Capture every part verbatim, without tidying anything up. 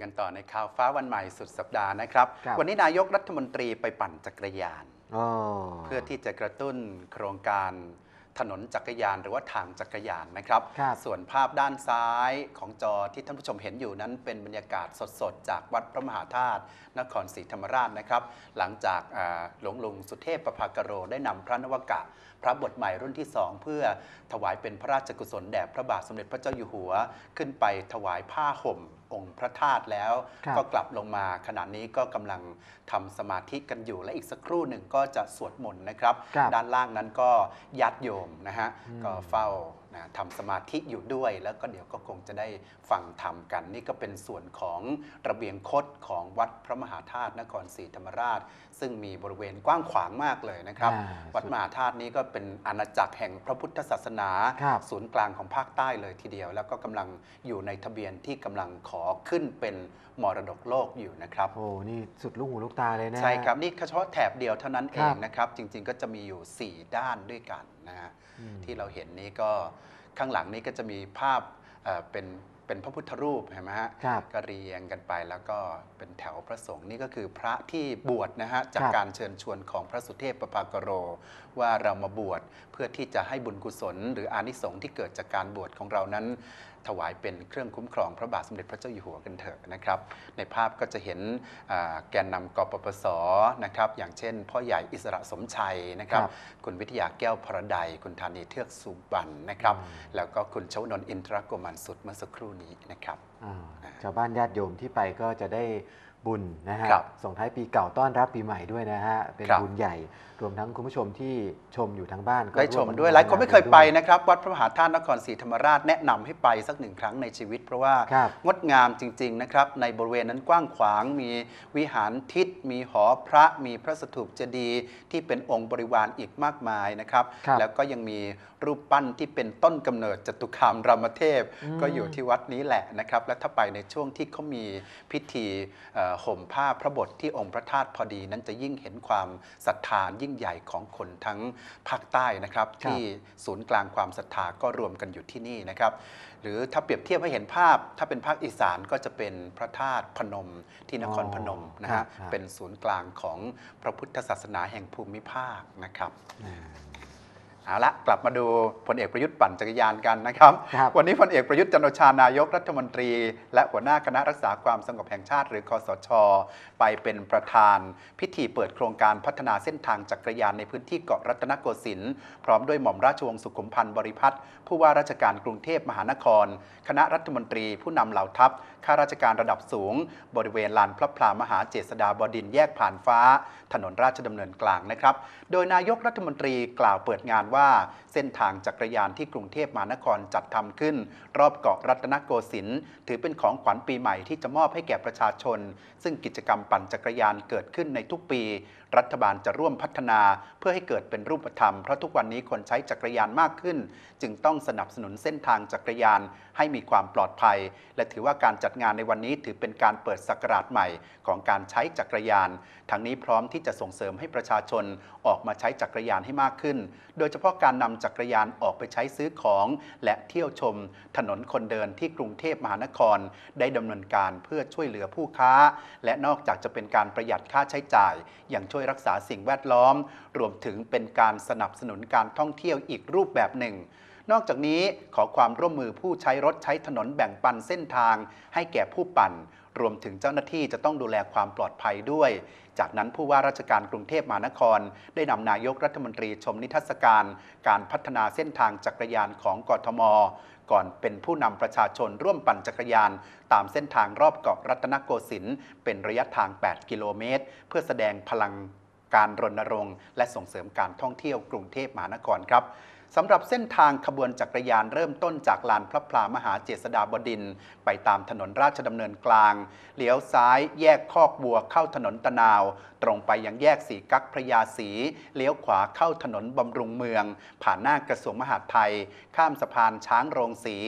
กันต่อในข่าวฟ้าวันใหม่สุดสัปดาห์นะครับวันนี้นายกรัฐมนตรีไปปั่นจักรยานเพื่อที่จะกระตุ้นโครงการถนนจักรยานหรือว่าทางจักรยานนะครับส่วนภาพด้านซ้ายของจอที่ท่านผู้ชมเห็นอยู่นั้นเป็นบรรยากาศสดๆจากวัดพระมหาธาตุนครศรีธรรมราชนะครับหลังจากหลวงลุงสุเทพประภากโรได้นำพระนวกะพระบทใหม่รุ่นที่สองเพื่อถวายเป็นพระราชกุศลแด่พระบาทสมเด็จพระเจ้าอยู่หัวขึ้นไปถวายผ้าห่มองค์พระธาตุแล้วก็กลับลงมาขณะนี้ก็กำลังทำสมาธิกันอยู่และอีกสักครู่หนึ่งก็จะสวดมนต์นะครับด้านล่างนั้นก็ญาติโยมนะฮะก็เฝ้านะทำสมาธิอยู่ด้วยแล้วก็เดี๋ยวก็คงจะได้ฟังธรรมกันนี่ก็เป็นส่วนของระเบียงคดของวัดพระมหาธาตุนครศรีธรรมราชซึ่งมีบริเวณกว้างขวางมากเลยนะครับวัดมหาธาตุนี้ก็เป็นอาณาจักรแห่งพระพุทธศาสนาศูนย์กลางของภาคใต้เลยทีเดียวแล้วก็กำลังอยู่ในทะเบียนที่กำลังขอขึ้นเป็นมรดกโลกอยู่นะครับโอ้นี่สุดลูกหูลูกตาเลยนะใช่ครับนี่เฉพาะแถบเดียวเท่านั้นเองนะครับจริงๆก็จะมีอยู่สี่ด้านด้วยกันนะฮะที่เราเห็นนี้ก็ข้างหลังนี้ก็จะมีภาพเป็นเป็นพระพุทธรูปเห็นไหมฮะก็เรียงกันไปแล้วก็เป็นแถวพระสงฆ์นี่ก็คือพระที่บวชนะฮะจากการเชิญชวนของพระสุเทพประภากโรว่าเรามาบวชเพื่อที่จะให้บุญกุศลหรืออานิสงส์ที่เกิดจากการบวชของเรานั้นถวายเป็นเครื่องคุ้มครองพระบาทสมเด็จพระเจ้าอยู่หัวกันเถอะนะครับในภาพก็จะเห็นแกนนำกปปสนะครับอย่างเช่นพ่อใหญ่อิสระสมชัยนะครับคุณวิทยาแก้วพระใดคุณธานีเทือกสุบรรณนะครับแล้วก็คุณชวนนท์อินทรโกมันสุดเมื่อสักครู่นี้นะครับชาวบ้านญาติโยมที่ไปก็จะได้บุญนะฮะส่งท้ายปีเก่าต้อนรับปีใหม่ด้วยนะฮะเป็นบุญใหญ่รวมทั้งคุณผู้ชมที่ชมอยู่ทางบ้านก็ได้ชมด้วยหลายคนไม่เคยไปนะครับวัดพระมหาธาตุนครศรีธรรมราชแนะนำให้ไปสักหนึ่งครั้งในชีวิตเพราะว่างดงามจริงๆนะครับในบริเวณนั้นกว้างขวางมีวิหารทิศมีหอพระมีพระสถูปเจดีย์ที่เป็นองค์บริวารอีกมากมายนะครับแล้วก็ยังมีรูปปั้นที่เป็นต้นกำเนิดจตุคามรามเทพก็อยู่ที่วัดนี้แหละนะครับและถ้าไปในช่วงที่เขามีพิธีห่มผ้าพระบทที่องค์พระธาตุพอดีนั้นจะยิ่งเห็นความศรัทธายิ่งใหญ่ของคนทั้งภาคใต้นะครับที่ศูนย์กลางความศรัทธาก็รวมกันอยู่ที่นี่นะครับหรือถ้าเปรียบเทียบให้เห็นภาพถ้าเป็นภาคอีสานก็จะเป็นพระธาตุพนมที่นครพนมนะฮะเป็นศูนย์กลางของพระพุทธศาสนาแห่งภูมิภาคนะครับเอาละกลับมาดูพลเอกประยุทธ์ปั่นจักรยานกันนะครับวันนี้พลเอกประยุทธ์จันทร์โอชานายกรัฐมนตรีและหัวหน้าคณะรักษาความสงบแห่งชาติหรือคสช.ไปเป็นประธานพิธีเปิดโครงการพัฒนาเส้นทางจักรยานในพื้นที่เกาะรัตนโกสินทร์พร้อมด้วยหม่อมราชวงศ์สุขุมพันธ์บริพัตรผู้ว่าราชการกรุงเทพมหานครคณะรัฐมนตรีผู้นำเหล่าทัพข้าราชการระดับสูงบริเวณลานพระพลามหาเจษฎาบดินทร์แยกผ่านฟ้าถนนราชดำเนินกลางนะครับโดยนายกรัฐมนตรีกล่าวเปิดงานว่าเส้นทางจักรยานที่กรุงเทพมหานครจัดทำขึ้นรอบเกาะรัตนโกสินทร์ถือเป็นของขวัญปีใหม่ที่จะมอบให้แก่ประชาชนซึ่งกิจกรรมปั่นจักรยานเกิดขึ้นในทุกปีรัฐบาลจะร่วมพัฒนาเพื่อให้เกิดเป็นรูปธรรมเพราะทุกวันนี้คนใช้จักรยานมากขึ้นจึงต้องสนับสนุนเส้นทางจักรยานให้มีความปลอดภัยและถือว่าการจัดงานในวันนี้ถือเป็นการเปิดศักราชใหม่ของการใช้จักรยานทั้งนี้พร้อมที่จะส่งเสริมให้ประชาชนออกมาใช้จักรยานให้มากขึ้นโดยเฉพาะการนำจักรยานออกไปใช้ซื้อของและเที่ยวชมถนนคนเดินที่กรุงเทพมหานครได้ดำเนินการเพื่อช่วยเหลือผู้ค้าและนอกจากจะเป็นการประหยัดค่าใช้จ่ายยังช่วยรักษาสิ่งแวดล้อมรวมถึงเป็นการสนับสนุนการท่องเที่ยวอีกรูปแบบหนึ่งนอกจากนี้ขอความร่วมมือผู้ใช้รถใช้ถนนแบ่งปันเส้นทางให้แก่ผู้ปั่นรวมถึงเจ้าหน้าที่จะต้องดูแลความปลอดภัยด้วยจากนั้นผู้ว่าราชการกรุงเทพมหานครได้นำนายกรัฐมนตรีชมนิทรรศการการพัฒนาเส้นทางจักรยานของกทม.ก่อนเป็นผู้นำประชาชนร่วมปั่นจักรยานตามเส้นทางรอบเกาะรัตนโกสินทร์เป็นระยะทางแปดกิโลเมตรเพื่อแสดงพลังการรณรงค์และส่งเสริมการท่องเที่ยวกรุงเทพมหานครครับสำหรับเส้นทางขบวนจักรยานเริ่มต้นจากลานพระพลามหาเจษฎาบดินทร์ไปตามถนนราชดำเนินกลางเลี้ยวซ้ายแยกคอกบัวเข้าถนนตะนาวตรงไปยังแยกสีกั๊กพระยาศรีเลี้ยวขวาเข้าถนนบำรุงเมืองผ่านหน้ากระทรวงมหาดไทยข้ามสะพานช้างโรงสี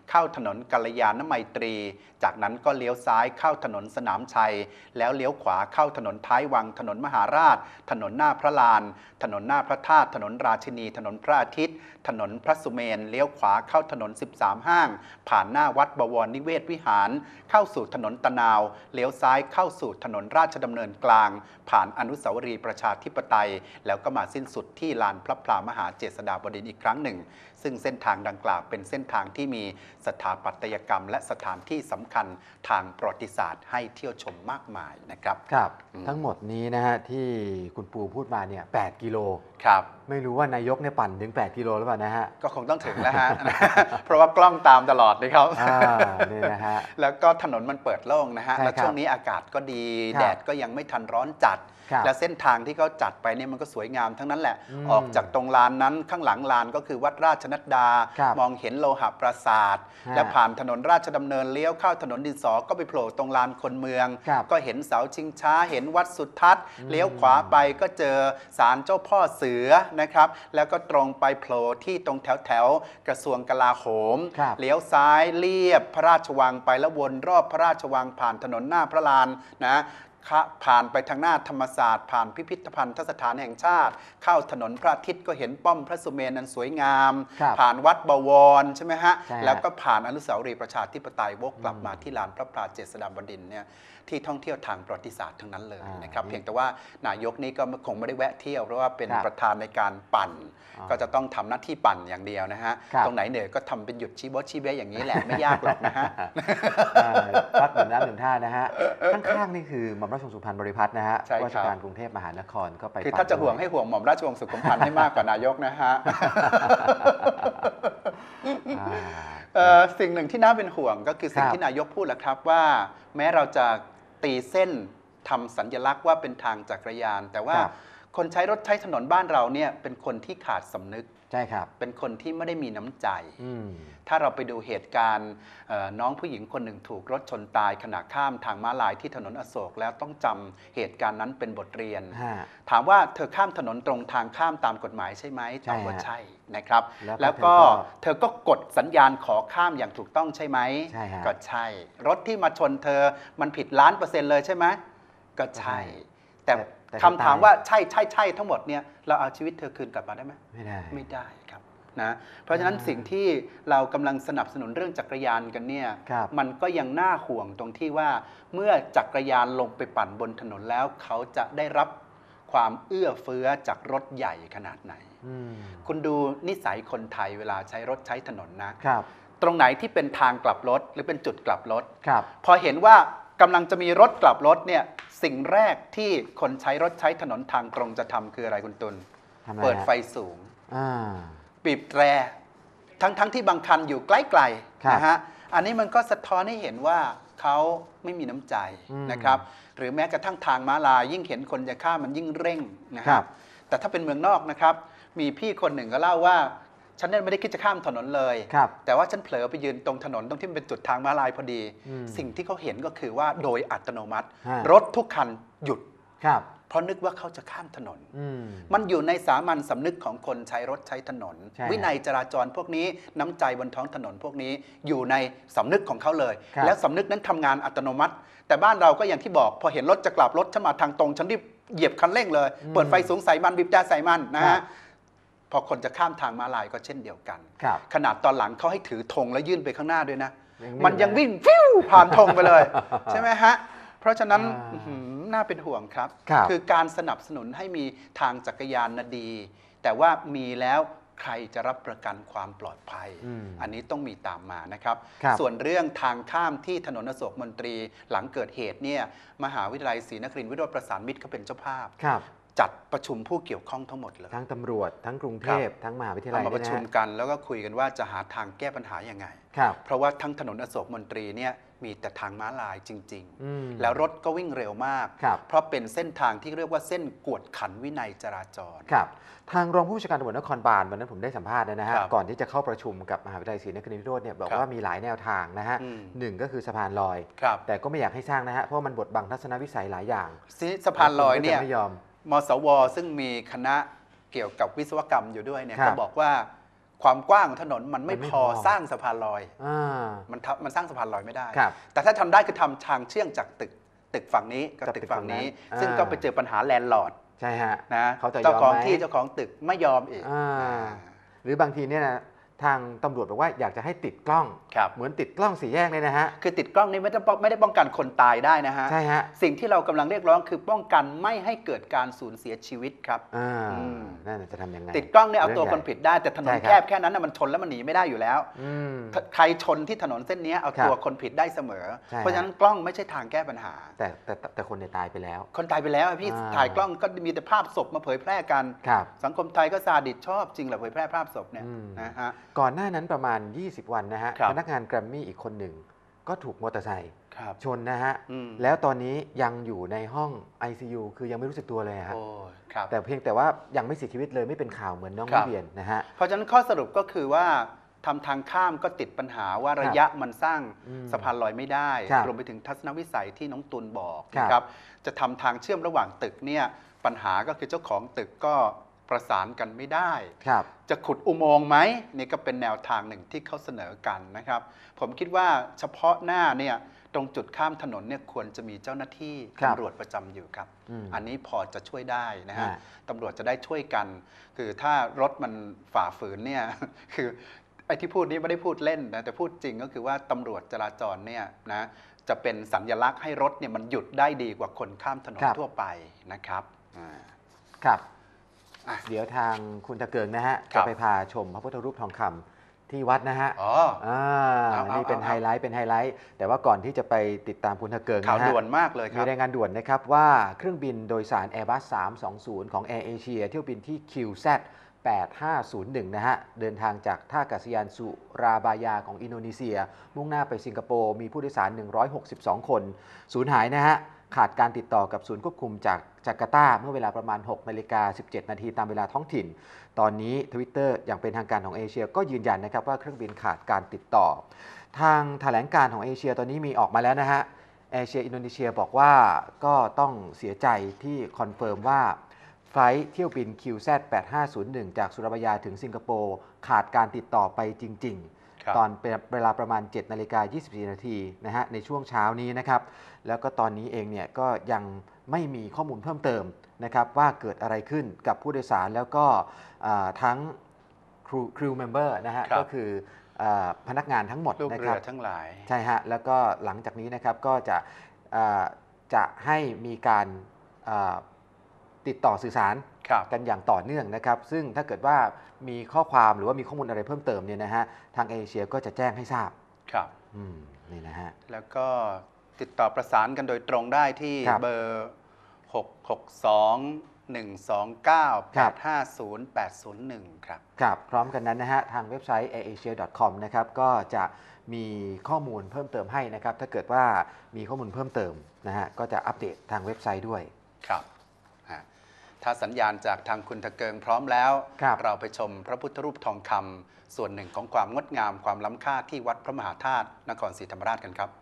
เข้าถนนกัลยาณไมตรีจากนั้นก็เลี้ยวซ้ายเข้าถนนสนามชัยแล้วเลี้ยวขวาเข้าถนนท้ายวังถนนมหาราชถนนหน้าพระลานถนนหน้าพระธาตุถนนราชินีถนนพระอาทิตย์ถนนพระสุเมนเลี้ยวขวาเข้าถนนสิบสามห้างผ่านหน้าวัดบวรนิเวศวิหารเข้าสู่ถนนตะนาวเลี้ยวซ้ายเข้าสู่ถนนราชดำเนินกลางผ่านอนุสาวรีย์ประชาธิปไตยแล้วก็มาสิ้นสุดที่ลานพระพลามหาเจษฎาบดินทร์อีกครั้งหนึ่งซึ่งเส้นทางดังกล่าวเป็นเส้นทางที่มีสถาปัตยกรรมและสถานที่สำคัญทางประวัติศาสตร์ให้เที่ยวชมมากมายนะครับครับทั้งหมดนี้นะฮะที่คุณปูพูดมาเนี่ยแปดกิโลครับไม่รู้ว่านายกเนี่ยปั่นถึงแปดกิโลหรือเปล่านะฮะก็คงต้องถึงแล้วฮะ เพราะว่ากล้องตามตลอดเลยครับนี่นะฮะแล้วก็ถนนมันเปิดโล่งนะฮะแล้วช่วงนี้อากาศก็ดีแดดก็ยังไม่ทันร้อนจัดแล้วเส้นทางที่เขาจัดไปเนี่ยมันก็สวยงามทั้งนั้นแหละออกจากตรงลานนั้นข้างหลังลานก็คือวัดราชนัดดามองเห็นโลหะปราสาทและผ่านถนนราชดำเนินเลี้ยวเข้าถนนดินสอก็ไปโผล่ตรงลานคนเมืองก็เห็นเสาชิงช้าเห็นวัดสุทัศน์เลี้ยวขวาไปก็เจอศาลเจ้าพ่อเสือนะครับแล้วก็ตรงไปโผล่ที่ตรงแถวแถวกระทรวงกลาโหมเลี้ยวซ้ายเลียบพระราชวังไปแล้ววนรอบพระราชวังผ่านถนนหน้าพระลานนะผ่านไปทางหน้าธรรมศาสตร์ผ่านพิพิธภัณฑ์สถานแห่งชาติเข้าถนนพระอาทิตย์ก็เห็นป้อมพระสุเมนอันสวยงามผ่านวัดบวรใช่ไหมฮะแล้วก็ผ่านอนุสาวรีย์ประชาธิปไตยวกกลับมาที่ลานพระพลาเจษฎาบดินทร์เนี่ยที่ท่องเที่ยวทางประวัติศาสตร์ทั้งนั้นเลยนะครับเพียงแต่ว่านายกนี่ก็คงไม่ได้แวะเที่ยวเพราะว่าเป็นประธานในการปั่นก็จะต้องทำหน้าที่ปั่นอย่างเดียวนะฮะตรงไหนเหนื่อยก็ทำเป็นหยุดชี้บอสชี้เบ้อย่างนี้แหละไม่ยากหรอกนะฮะพักหนึ่งน้ำหนึ่งท่านะฮะข้างๆนี่คือหม่อมราชวงศ์สุพรรณบริพัตรนะฮะว่าราชการกรุงเทพมหานครก็ไปคือถ้าจะห่วงให้ห่วงหม่อมราชวงศ์สุขุมพันธ์ให้มากกว่านายกนะฮะสิ่งหนึ่งที่น่าเป็นห่วงก็คือสิ่งที่นายกพูดแหละครับว่าแม้เราจะตีเส้นทำสัญลักษณ์ว่าเป็นทางจักรยานแต่ว่าคนใช้รถใช้ถนนบ้านเราเนี่ยเป็นคนที่ขาดสำนึกใช่ครับเป็นคนที่ไม่ได้มีน้ำใจถ้าเราไปดูเหตุการณ์น้องผู้หญิงคนหนึ่งถูกรถชนตายขณะข้ามทางม้าลายที่ถนนอโศกแล้วต้องจำเหตุการณ์นั้นเป็นบทเรียนถามว่าเธอข้ามถนนตรงทางข้ามตามกฎหมายใช่ไหมตอบว่าใช่นะครับแล้วก็เธอก็กดสัญญาณขอข้ามอย่างถูกต้องใช่ไหมก็ใช่รถที่มาชนเธอมันผิดล้านเปอร์เซ็นต์เลยใช่ไหมก็ใช่แต่คำถามว่าใช่ใช่ใช่ทั้งหมดเนี่ยเราเอาชีวิตเธอคืนกลับมาได้ไหมไม่ได้ไม่ได้ครับนะเพราะฉะนั้นสิ่งที่เรากำลังสนับสนุนเรื่องจักรยานกันเนี่ยมันก็ยังน่าห่วงตรงที่ว่าเมื่อจักรยานลงไปปั่นบนถนนแล้วเขาจะได้รับความเอื้อเฟื้อจากรถใหญ่ขนาดไหนคุณดูนิสัยคนไทยเวลาใช้รถใช้ถนนนะตรงไหนที่เป็นทางกลับรถหรือเป็นจุดกลับรถพอเห็นว่ากำลังจะมีรถกลับรถเนี่ยสิ่งแรกที่คนใช้รถใช้ถนนทางตรงจะทำคืออะไรคุณตุลเปิดไฟสูงบีบแตรทั้งทั้งที่บางคันอยู่ใกล้ๆนะฮะอันนี้มันก็สะท้อนให้เห็นว่าเขาไม่มีน้ำใจนะครับหรือแม้กระทั่งทางม้าลายยิ่งเห็นคนจะข้ามมันยิ่งเร่งนะครับแต่ถ้าเป็นเมืองนอกนะครับมีพี่คนหนึ่งก็เล่าว่าฉันเนี่ยไม่ได้คิดจะข้ามถนนเลยแต่ว่าฉันเผลอไปยืนตรงถนนตรงที่มันเป็นจุดทางม้าลายพอดีสิ่งที่เขาเห็นก็คือว่าโดยอัตโนมัติรถทุกคันหยุดเพราะนึกว่าเขาจะข้ามถนนมันอยู่ในสามัญสำนึกของคนใช้รถใช้ถนนวินัยจราจรพวกนี้น้ำใจบนท้องถนนพวกนี้อยู่ในสำนึกของเขาเลยแล้วสำนึกนั้นทำงานอัตโนมัติแต่บ้านเราก็อย่างที่บอกพอเห็นรถจะกลับรถฉันมาทางตรงฉันรีบเหยียบคันเร่งเลยเปิดไฟสูงใส่มันบีบแตรใส่มันนะฮะพอคนจะข้ามทางม้าลายก็เช่นเดียวกันขนาดตอนหลังเขาให้ถือธงแล้วยื่นไปข้างหน้าด้วยนะมันยังวิ่งฟิวผ่านธงไปเลยใช่ไหมฮะเพราะฉะนั้นน่าเป็นห่วงครับคือการสนับสนุนให้มีทางจักรยานน่ะดีแต่ว่ามีแล้วใครจะรับประกันความปลอดภัย อ, อันนี้ต้องมีตามมานะครับส่วนเรื่องทางข้ามที่ถนนอโศกมนตรีหลังเกิดเหตุเนี่ยมหาวิทยาลัยศรีนครินทร์วิโรจน์ประสานมิตรเขาเป็นเจ้าภาพจัดประชุมผู้เกี่ยวข้องทั้งหมดเลยทั้งตำรวจทั้งกรุงเทพทั้งมหาวิทยาลัยมาประชุมกันแล้วก็คุยกันว่าจะหาทางแก้ปัญหายังไงเพราะว่าทั้งถนนอโศกมนตรีเนี่ยมีแต่ทางม้าลายจริงๆแล้วรถก็วิ่งเร็วมากเพราะเป็นเส้นทางที่เรียกว่าเส้นกวดขันวินัยจราจรครับทางรองผู้บัญชาการตำรวจนครบาลวันนั้นผมได้สัมภาษณ์นะฮะก่อนที่จะเข้าประชุมกับมหาวิทยาลัยศรีนครินทร์วิโรจน์เนี่ยบอกว่ามีหลายแนวทางนะฮะหนึ่งก็คือสะพานลอยแต่ก็ไม่อยากให้สร้างนะฮะเพราะมันบดบังทัศนวิสัยหลายอย่างสะพานลอยเนี่ยมสวซึ่งมีคณะเกี่ยวกับวิศวกรรมอยู่ด้วยเนี่ยก็บอกว่าความกว้างของถนนมันไม่มันไม่พอพอสร้างสะพานลอยอ่ามันทำมันสร้างสะพานลอยไม่ได้ครับแต่ถ้าทำได้คือทำทางเชื่อมจากตึกตึกฝั่งนี้กับกับตึกตึกฝั่งนี้ฝั่งนั้นซึ่งอ่าก็ไปเจอปัญหาแลนด์ลอร์ดใช่ฮะนะเขาจะยอมเจ้าของไหมที่เจ้าของตึกไม่ยอมอีกอ่าอ่าหรือบางทีเนี่ยนะทางตำรวจบอกว่าอยากจะให้ติดกล้องครับเหมือนติดกล้องสี่แยกเลยนะฮะคือติดกล้องนี่ไม่ได้ป้องไม่ได้ป้องกันคนตายได้นะฮะใช่ฮะสิ่งที่เรากำลังเรียกร้องคือป้องกันไม่ให้เกิดการสูญเสียชีวิตครับอ่าอืมนั่นจะทำยังไงติดกล้องเนี่ยเอาตัวรื่คนใหญ่ผิดได้แต่ถนนใช่ครับแคบแค่นั้นนะมันชนแล้วมันหนีไม่ได้อยู่แล้วอืมใครชนที่ถนนเส้นนี้เอาครับตัวคนผิดได้เสมอใช่เพราะฉะนั้นกล้องไม่ใช่ทางแก้ปัญหาแต่แต่แต่แต่คนเนี่ยตายไปแล้วคนตายไปแล้วอะพี่อ่าถ่ายกล้องก็มีแต่ภาพศพมาเผยแพร่กันครับสังคมไทยก็ซาดิสชอบจริงเหรอเผยแพร่ภาพศพเนี่ยอืมนะฮะก่อนหน้านั้นประมาณ ยี่สิบ วันนะฮะครับพนักงานแกรมมี่อีกคนหนึ่งก็ถูกมอเตอร์ไซค์ครับชนนะฮะอืมแล้วตอนนี้ยังอยู่ในห้อง ไอ ซี ยู คือยังไม่รู้สึกตัวเลยฮะโอ้ยครับแต่เพียงแต่ว่ายังไม่เสียชีวิตเลยไม่เป็นข่าวเหมือนน้องครัลิบเบียนนะฮะเพราะฉะนั้นข้อสรุปก็คือว่าทำทางข้ามก็ติดปัญหาว่าระยะมันสร้างอืมสะพานลอยไม่ได้ครับรวมไปถึงทัศนวิสัยที่น้องตุลบอกครับนะครับจะทำทางเชื่อมระหว่างตึกเนี่ยปัญหาก็คือเจ้าของตึกก็ประสานกันไม่ได้ครับจะขุดอุโมงค์ไหมนี่ก็เป็นแนวทางหนึ่งที่เขาเสนอกันนะครับ ผมคิดว่าเฉพาะหน้าเนี่ยตรงจุดข้ามถนนเนี่ยควรจะมีเจ้าหน้าที่ครับตำรวจประจำอยู่ครับอืมอันนี้พอจะช่วยได้นะฮะอ่าตำรวจจะได้ช่วยกัน คือถ้ารถมันฝ่าฝืนเนี่ย คือไอ้ที่พูดนี้ไม่ได้พูดเล่นนะแต่พูดจริงก็คือว่าตำรวจจราจรเนี่ยนะจะเป็นสัญลักษณ์ให้รถเนี่ยมันหยุดได้ดีกว่าคนข้ามถนนครับทั่วไปนะครับอ่าครับอ่ะเดี๋ยวทางคุณตะเกิงนะฮะครัจะบไปพาชมพระพุทธรูปทองคำที่วัดนะฮะอ๋ออ่าเอาเอานี่เป็นเอาไฮไลท์เป็นไฮไลท์แต่ว่าก่อนที่จะไปติดตามคุณตะเกิงข่าวนะฮะด่วนมากเลยคมีรับรายงานด่วนนะครับว่าเครื่องบินโดยสาร Airbus สามสองศูนย์ ของ Air Asia เที่ยวบินที่ คิว แซด แปดห้าศูนย์หนึ่ง นะฮะ เดินทางจากท่าอากาศยานสุราบายาของอินโดนีเซีย มุ่งหน้าไปสิงคโปร์ มีผู้โดยสาร หนึ่งร้อยหกสิบสอง คน สูญหายนะฮะ ขาดการติดต่อกับศูนย์ควบคุมจากจาการ์ตาเมื่อเวลาประมาณ หกนาฬิกาสิบเจ็ดนาทีตามเวลาท้องถิ่น ตอนนี้ Twitter อย่างเป็นทางการของเอเชียก็ยืนยันนะครับว่าเครื่องบินขาดการติดต่อ ทางแถลงการของเอเชียตอนนี้มีออกมาแล้วนะฮะ เอเชียอินโดนีเซียบอกว่าก็ต้องเสียใจที่คอนเฟิร์มว่าไฟลท์เที่ยวบิน คิว แซด แปดห้าศูนย์หนึ่ง จากสุราบายาถึงสิงคโปร์ขาดการติดต่อไปจริงครับๆ ตอนเวลาประมาณ เจ็ดนาฬิกายี่สิบสี่นาทีนะฮะในช่วงเช้านี้นะครับ แล้วก็ตอนนี้เองเนี่ยก็ยังไม่มีข้อมูลเพิ่มเติมนะครับว่าเกิดอะไรขึ้นกับผู้โดยสารแล้วก็อ่าทั้งครูครูเมมเบอร์นะฮะครับก็คืออ่าพนักงานทั้งหมดลูกนะคเรืรับอทั้งหลายใช่ฮะ แล้วก็หลังจากนี้นะครับก็จะอ่าจะให้มีการอ่าติดต่อสื่อสารครับกันอย่างต่อเนื่องนะครับ ซึ่งถ้าเกิดว่ามีข้อความหรือว่ามีข้อมูลอะไรเพิ่มเติมเนี่ยนะฮะทางเอเชียก็จะแจ้งให้ทราบครับอืมนี่นะฮะแล้วก็ติดต่อประสานกันโดยตรงได้ที่ครับเบอร์ หก หก สอง หนึ่ง สอง เก้า แปด ห้า ศูนย์ แปด ศูนย์ หนึ่ง ครับครับพร้อมกันนั้นนะฮะทางเว็บไซต์ แอร์เอเชีย ดอท คอม นะครับก็จะมีข้อมูลเพิ่มเติมให้นะครับ ถ้าเกิดว่ามีข้อมูลเพิ่มเติมนะฮะก็จะอัปเดตทางเว็บไซต์ด้วยครับฮะถ้าสัญญาณจากทางคุณตะเกิงพร้อมแล้วครับเราไปชมพระพุทธรูปทองคำส่วนหนึ่งของความงดงามความล้ำค่าที่วัดพระมหาธาตุนครศรีธรรมราชกันครับ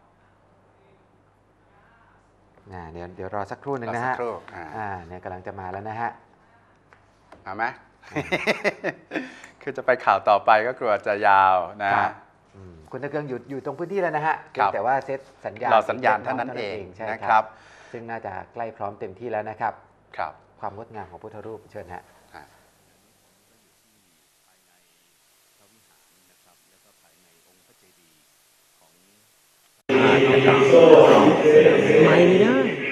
อ่าเดี๋ยวเดี๋ยวรอสักครู่หนึ่งรอนะสัฮะกครู่อ่าอ่าเนี่ยกำลังจะมาแล้วนะฮะเอาไหม คือจะไปข่าวต่อไปก็กลัวจะยาวนะครับอืมคุณตะเกียงอยู่อยู่ตรงพื้นที่แล้วนะฮะครับแต่ว่าเซตสัญญาณรอสัญญาณเท่านั้นเองใช่นะคครัรับ บ ซึ่งน่าจะใกล้พร้อมเต็มที่แล้วนะครับครับความงดงามของพุทธรูปเชิญฮะอ่าไม่ได้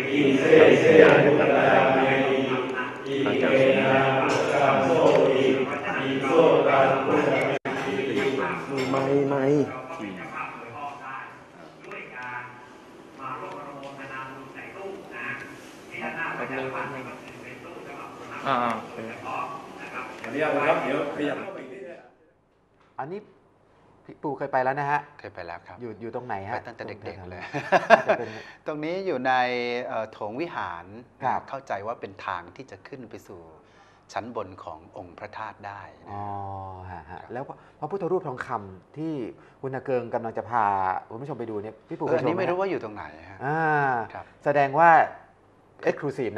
ไม่ไม่อ่าขออนุญาตนะครับเดี๋ยวขยับเข้าไปอีกนิดนึงอันนี้พี่ปูเคยไปแล้วนะฮะเคยไปแล้วครับอยู่อยู่ตรงไหนไปฮะตั้งแต่เด็กๆเลยน่าจะเป็นตรงนี้อยู่ในเอ่อโถงวิหารครับเข้าใจว่าเป็นทางที่จะขึ้นไปสู่ชั้นบนขององค์พระธาตุได้นะอ๋อฮะฮะแล้วพระพุทธรูปทองคำที่คุณตะเกิงกำลังจะพาคุณผู้ชมไปดูเนี่ยพี่ปูเอเคอย อันชมนี้ไหมไม่รู้ฮะว่าอยู่ตรงไหนฮะอ่าครับแสดงว่าเอ็กซ์คลูซีฟนะ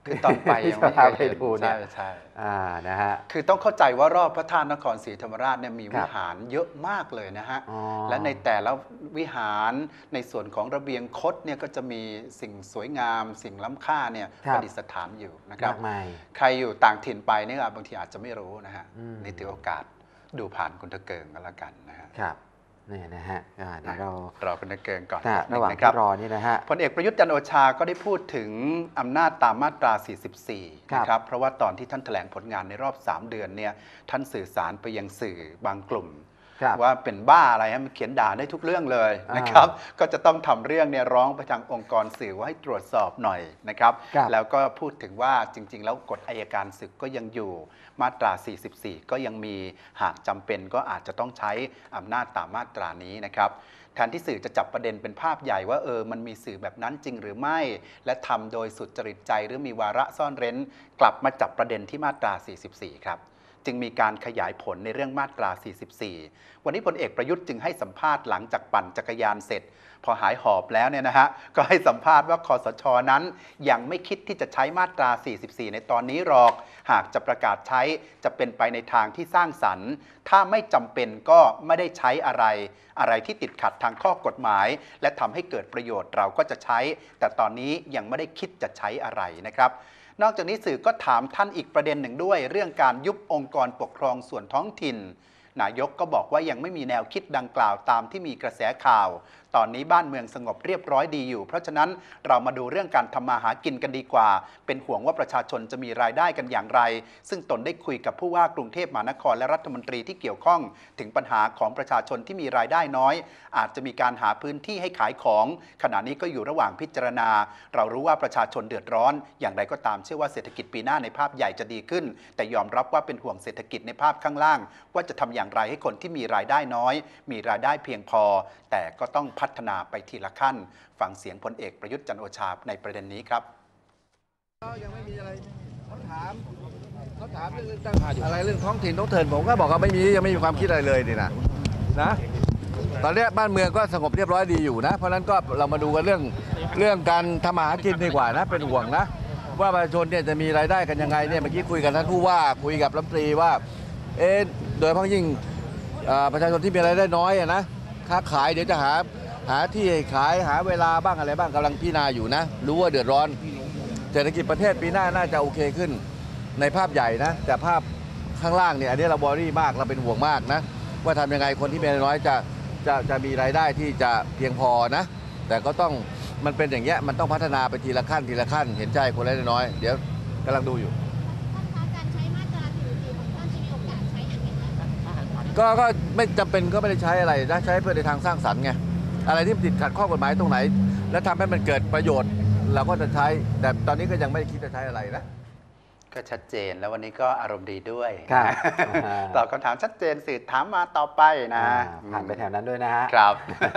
คือตอนไปยังไม่เคยเห็นดูเนี่ยใช่ใช่อ่านะฮะคือต้องเข้าใจว่ารอบพระธาตุนครศรีธรรมราชเนี่ยมีครัวิบหารเยอะมากเลยนะฮะอ๋อและในแต่ละวิหารในส่วนของระเบียงคดเนี่ยก็จะมีสิ่งสวยงาม สิ่งล้ำค่าเนี่ยครับประดิษฐานอยู่นะครับมากมายใครอยู่ต่างถิ่นไปเนี่ยบางทีอาจจะไม่รู้นะฮะอืมนี่ถือโอกาสดูผ่านคุณตะเกิงกันละกันนะฮะครับนี่นะฮะอ่าเดี๋ยวเรารอคุณตะเกิงก่อนอ่ะนิดระหว่างนึงนะครับที่รอนี่นะฮะพลเอกประยุทธ์จันทร์โอชาก็ได้พูดถึงอำนาจตามมาตรา สี่สิบสี่ครับนะครับ เพราะว่าตอนที่ท่านแถลงผลงานในรอบ สาม เดือนเนี่ยท่านสื่อสารไปยังสื่อบางกลุ่มครับว่าเป็นบ้าอะไรฮะมันเขียนด่าได้ทุกเรื่องเลยนะครับ ก็จะต้องทำเรื่องเนี่ยร้องไปทางองค์กรสื่อว่าให้ตรวจสอบหน่อยนะครับครับแล้วก็พูดถึงว่าจริง ๆ แล้วกฎอัยการศึกก็ยังอยู่มาตรา สี่สิบสี่ ก็ยังมีหากจำเป็นก็อาจจะต้องใช้อำนาจตามมาตรานี้นะครับแทนที่สื่อจะจับประเด็นเป็นภาพใหญ่ว่าเออมันมีสื่อแบบนั้นจริงหรือไม่ และทำโดยสุดจริตใจหรือมีวาระซ่อนเร้น กลับมาจับประเด็นที่มาตรา สี่สิบสี่ ครับ จึงมีการขยายผลในเรื่องมาตรา สี่สิบสี่ วันนี้พลเอกประยุทธ์จึงให้สัมภาษณ์หลังจากปั่นจักรยานเสร็จ พอหายหอบแล้วเนี่ยนะฮะ ก็ให้สัมภาษณ์ว่าคสช.นั้นยังไม่คิดที่จะใช้มาตรา สี่สิบสี่ ในตอนนี้หรอก หากจะประกาศใช้จะเป็นไปในทางที่สร้างสรรค์ ถ้าไม่จำเป็นก็ไม่ได้ใช้อะไร อะไรที่ติดขัดทางข้อกฎหมาย และทำให้เกิดประโยชน์เราก็จะใช้ แต่ตอนนี้ยังไม่ได้คิดจะใช้อะไรนะครับ นอกจากนี้สื่อก็ถามท่านอีกประเด็นหนึ่งด้วย เรื่องการยุบองค์กรปกครองส่วนท้องถิ่น นายกก็บอกว่ายังไม่มีแนวคิดดังกล่าวตามที่มีกระแสข่าว ตอนนี้บ้านเมืองสงบเรียบร้อยดีอยู่ เพราะฉะนั้นเรามาดูเรื่องการทำมาหากินกันดีกว่า เป็นห่วงว่าประชาชนจะมีรายได้กันอย่างไร ซึ่งตนได้คุยกับผู้ว่ากรุงเทพมหานครและรัฐมนตรีที่เกี่ยวข้องถึงปัญหาของประชาชนที่มีรายได้น้อย อาจจะมีการหาพื้นที่ให้ขายของ ขณะนี้ก็อยู่ระหว่างพิจารณา เรารู้ว่าประชาชนเดือดร้อน อย่างไรก็ตามเชื่อว่าเศรษฐกิจปีหน้าในภาพใหญ่จะดีขึ้น แต่ยอมรับว่าเป็นห่วงเศรษฐกิจในภาพข้างล่าง ว่าจะทำอย่างไรให้คนที่มีรายได้น้อย มีรายได้เพียงพอ แต่ก็ต้องพัฒนาไปทีละขั้น ฟังเสียงพลเอกประยุทธ์จันทร์โอชาในประเด็นนี้ครับยังไม่มีอะไรเขาถามเขาถามเรื่องตั้งอะไรเรื่องท้องถิ่นท้องเถินผมก็บอกว่าไม่มียังไม่มีความคิดอะไรเลยนี่นะนะตอนนี้บ้านเมืองก็สงบเรียบร้อยดีอยู่นะเพราะฉะนั้นก็เรามาดูกันเรื่องเรื่องการทำมาหากินดีกว่านะเป็นห่วงนะว่าประชาชนเนี่ยจะมีรายได้กันยังไงเนี่ยเมื่อกี้คุยกับท่านผู้ว่าคุยกับรัฐมนตรีว่าเอ๊ะโดยเฉพาะยิ่งอ่าประชาชนที่มีรายได้น้อยอะนะค้าขายเดี๋ยวจะหาหาที่ให้ขายหาเวลาบ้างอะไรบ้างกำลังพิจารณาอยู่นะรู้ว่าเดือดร้อนเศรษฐกิจประเทศปีหน้าน่าจะโอเคขึ้นในภาพใหญ่นะแต่ภาพข้างล่างเนี่ยอันนี้เราบอรี่มากเราเป็นห่วงมากนะว่าทำยังไงคนที่มีรายได้น้อยจะจะจะมีรายได้ที่จะเพียงพอนะแต่ก็ต้องมันเป็นอย่างเงี้ยมันต้องพัฒนาไปทีละขั้นทีละขั้นเห็นใจคนรายได้น้อยเดี๋ยวกำลังดูอยู่การใช้มาตราสี่สิบสี่ของท่านจะมีโอกาสใช้อย่างไรบ้างก็ก็ไม่จำเป็นก็ไม่ได้ใช้อะไรนะใช้เพื่อในทางสร้างสรรค์ไงอะไรที่ติดขัดข้อกฎหมายตรงไหน แล้วทำให้มันเกิดประโยชน์ เราก็จะใช้แต่ตอนนี้ก็ยังไม่ได้คิดจะใช้อะไรนะก็ชัดเจนแล้ววันนี้ก็อารมณ์ดีด้วยครับตอบคำถามชัดเจนสื่อถามมาต่อไปนะอ่าผ่านไปแถวนั้นด้วยนะฮะครับ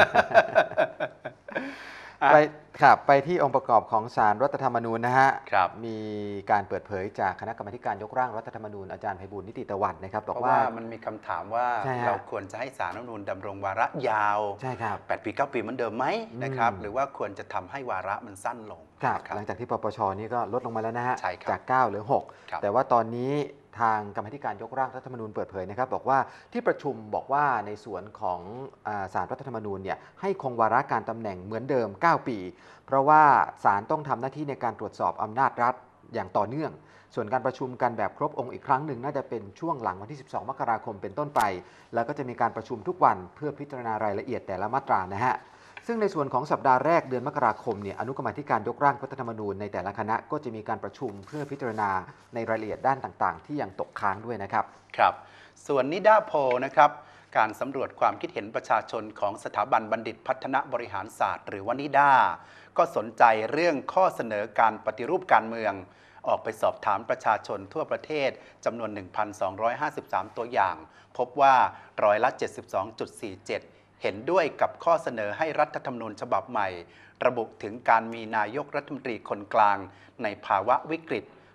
ไปครับไปที่องค์ประกอบของศาลรัฐธรรมนูญนะฮะครับมีการเปิดเผยจากคณะกรรมาธิการยกร่างรัฐธรรมนูญอาจารย์ไพบูลย์นิติตะวันนะครับบเพอกราะว่าว่ามันมีคำถามว่าใช่ฮะเราควรจะให้ศาลรัฐธรรมนูญดำรงวาระยาวใช่ครับแปดปีเก้าปีเหมือนเดิมไหมนะครับอืมหรือว่าควรจะทำให้วาระมันสั้นลงครับนะหลังจากที่ปปชนี่ก็ลดลงมาแล้วนะฮะใช่ครับจากเก้าเหลือหกครับแต่ว่าตอนนี้ทางกรรมาธิการยกร่างรัฐธรรมนูญเปิดเผยนะครับบอกว่าที่ประชุมบอกว่าในส่วนของอาศาลรัฐธรรมนูญเนี่ยให้คงวาระการตำแหน่งเหมือนเดิม เก้า ปี เพราะว่าศาลต้องทำหน้าที่ในการตรวจสอบอำนาจรัฐอย่างต่อเนื่อง ส่วนการประชุมกันแบบครบองค์อีกครั้งหนึ่งน่าจะเป็นช่วงหลังวันที่ สิบสอง มกราคมเป็นต้นไป แล้วก็จะมีการประชุมทุกวันเพื่อพิจารณารายละเอียดแต่ละมาตรานะฮะ ซึ่งในส่วนของสัปดาห์แรกเดือนมกราคมเนี่ยอนุกรรมาธิการยกร่างรัฐธรรมนูญในแต่ละคณะก็จะมีการประชุมเพื่อพิจารณาในรายละเอียดด้านต่างๆ ที่ยังตกค้างด้วยนะครับครับ ส่วนนิดาโพลนะครับ การสำรวจความคิดเห็นประชาชนของสถาบันบัณฑิตพัฒนบริหารศาสตร์หรือว่านิดา ก็สนใจเรื่องข้อเสนอการปฏิรูปการเมือง ออกไปสอบถามประชาชนทั่วประเทศจำนวน หนึ่งพันสองร้อยห้าสิบสาม ตัวอย่าง พบว่าร้อยละ เจ็ดสิบสองจุดสี่เจ็ด เห็นด้วยกับข้อเสนอให้รัฐธรรมนูญฉบับใหม่ ระบุถึงการมีนายกรัฐมนตรีคนกลางในภาวะวิกฤต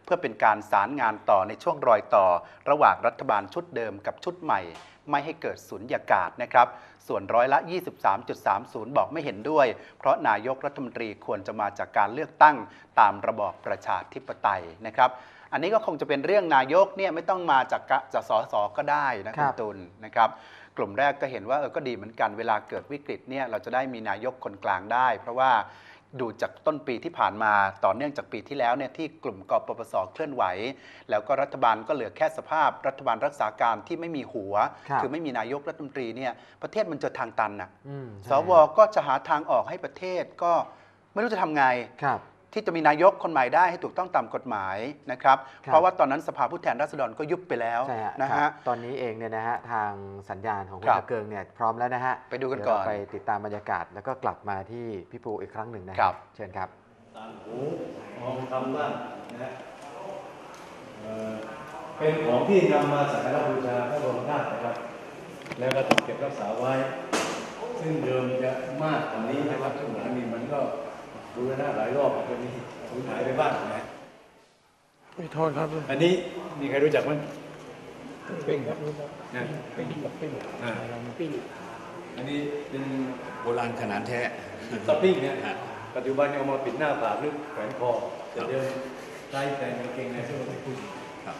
พื่อเป็นการสารงานต่อในช่วงรอยต่อระหว่างรัฐบาลชุดเดิมกับชุดใหม่ไม่ให้เกิดสุญญากาศนะครับส่วนร้อยละ ยี่สิบสามจุดสามศูนย์ บอกไม่เห็นด้วยเพราะนายกรัฐมนตรีควรจะมาจากการเลือกตั้งตามระบอบประชาธิปไตยนะครับอันนี้ก็คงจะเป็นเรื่องนายกเนี่ยไม่ต้องมาจากจากสสก็ได้นะคุณตุลนะครับกลุ่มแรกก็เห็นว่าเออก็ดีเหมือนกันเวลาเกิดวิกฤตเนี่ยเราจะได้มีนายกคนกลางได้เพราะว่าดูจากต้นปีที่ผ่านมาต่อเนื่องจากปีที่แล้วเนี่ยที่กลุ่มกปปสเคลื่อนไหวแล้วก็รัฐบาลก็เหลือแค่สภาพรัฐบาลรักษาการที่ไม่มีหัว คือไม่มีนายกรัฐมนตรีเนี่ยประเทศมันจะทางตันน่ะสวก็จะหาทางออกให้ประเทศก็ไม่รู้จะทำไงที่จะมีนายกคนใหม่ได้ให้ถูกต้องตามกฎหมายนะครับเพราะว่าตอนนั้นสภาผู้แทนราษฎรก็ยุบไปแล้วนะฮะตอนนี้เองเนี่ยนะฮะทางสัญญาณของคุณตะเกิงเนี่ยพร้อมแล้วนะฮะไปดูกันก่อนไปติดตามบรรยากาศแล้วก็กลับมาที่พี่ปูอีกครั้งหนึ่งนะครับเชิญครับต่างหูทองคำบ้านนะฮะเป็นของที่นำมาสักการะบูชาพระบรมธาตุนะครับแล้วก็ต้องเก็บรักษาไว้ซึ่งเดิมจะมากกว่านี้นะครับช่วงหลังนี้มันก็ดูหน้าหลายรอบก็มีสูญหายไปบ้างนะไม่โทษครับอันนี้มีใครรู้จักมั้ยปิ้งครับนะปิ้งกับปิ้งอ่าปิ้งอันนี้เป็นโบราณขนาดแท้สปิ้งเนี่ยปัจจุบันเอามาปิดหน้าผากหรือแขวนคอจะเดินไล่แต่กางเกงในเสื้อผู้หญิง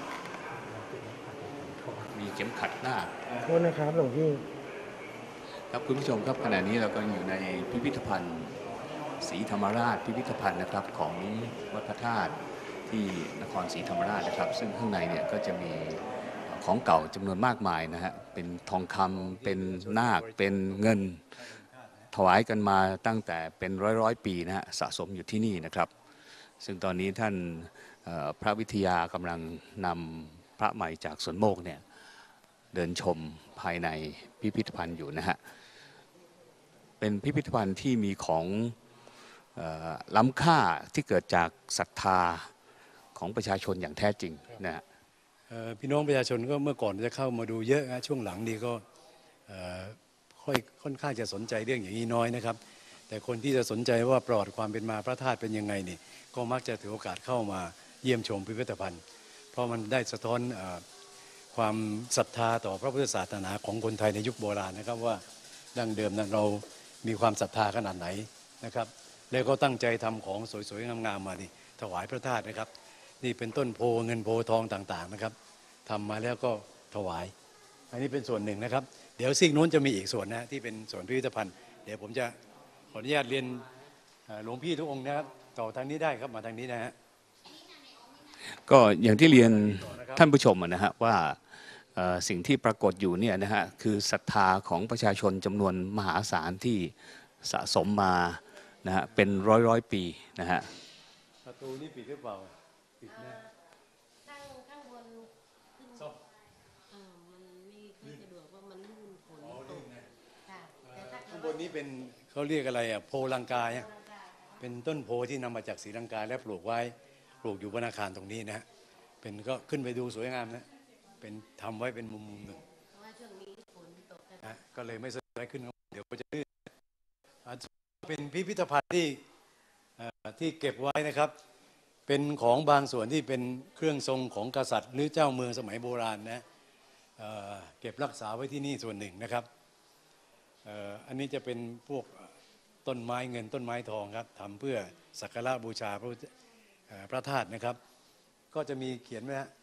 มีเข็มขัดหน้าโทษนะครับหลวงพี่ครับคุณผู้ชมครับขณะนี้เราก็อยู่ในพิพิธภัณฑ์ศรีธรรมราชพิพิธภัณฑ์นะครับของวัดพระธาตุที่นครศรีธรรมราชนะครับซึ่งข้างในเนี่ยก็จะมีของเก่าจำนวนมากมายนะฮะเป็นทองคำเป็นนาคเป็นเงินถวายกันมาตั้งแต่เป็นร้อยร้อยปีนะฮะสะสมอยู่ที่นี่นะครับซึ่งตอนนี้ท่านพระวิทยากำลังนำพระใหม่จากสวนโมกเนี่ยเดินชมภายในพิพิธภัณฑ์อยู่นะฮะเป็นพิพิธภัณฑ์ที่มีของล้ำค่าที่เกิดจากศรัทธาของประชาชนอย่างแท้จริงนะฮะพี่น้องประชาชนก็เมื่อก่อนจะเข้ามาดูเยอะนะช่วงหลังนี้ก็ค่อยค่อนข้างจะสนใจเรื่องอย่างนี้น้อยนะครับแต่คนที่จะสนใจว่าประวัติความเป็นมาพระธาตุเป็นยังไงนี่ก็มักจะถือโอกาสเข้ามาเยี่ยมชมพิพิธภัณฑ์เพราะมันได้สะท้อนความศรัทธาต่อพระพุทธศาสนาของคนไทยในยุคโบราณนะครับว่าดั้งเดิมนั้นเรามีความศรัทธาขนาดไหนนะครับแล้วก็ตั้งใจทำของสวยๆงามๆมาดิถวายพระธาตุนะครับนี่เป็นต้นโพเงินโพทองต่างๆนะครับทำมาแล้วก็ถวายอันนี้เป็นส่วนหนึ่งนะครับเดี๋ยวซีกนู้นจะมีอีกส่วนนะที่เป็นส่วนพิพิธภัณฑ์เดี๋ยวผมจะขออนุญาตเรียนหลวงพี่ทุกองค์นะครับต่อทางนี้ได้ครับมาทางนี้นะฮะก็อย่างที่เรียนท่านผู้ชมนะฮะว่าสิ่งที่ปรากฏอยู่เนี่ยนะฮะคือศรัทธาของประชาชนจำนวนมหาศาลที่สะสมมานะฮะเป็นร้อยร้อยปีนะฮะประตูนี่ปิดหรือเปล่าปิดนะข้างข้างบนขึ้นเออมันไม่ค่อยสะดวกว่ามันลื่นฝนตกค่ะแต่ถ้าข้างบนนี้เป็นเขาเรียกอะไรอ่ะโพลังกาเนี่ยเป็นต้นโพที่นำมาจากศรีลังกาและปลูกไว้ปลูกอยู่บนอาคารตรงนี้นะฮะเป็นก็ขึ้นไปดูสวยงามนะเป็นทำไว้เป็นมุมมุมหนึ่งเพราะว่าช่วงนี้ฝนตกนะก็เลยไม่สามารถขึ้นเดี๋ยวจะลื่นเป็นพิพิธภัณฑ์ที่ที่เก็บไว้นะครับเป็นของบางส่วนที่เป็นเครื่องทรงของกษัตริย์หรือเจ้าเมืองสมัยโบราณนะเ, เก็บรักษาไว้ที่นี่ส่วนหนึ่งนะครับ อ, อันนี้จะเป็นพวกต้นไม้เงินต้นไม้ทองครับทำเพื่อสักการะบูชาพระพระธาตุนะครับก็จะมีเขียนไว้ฮะ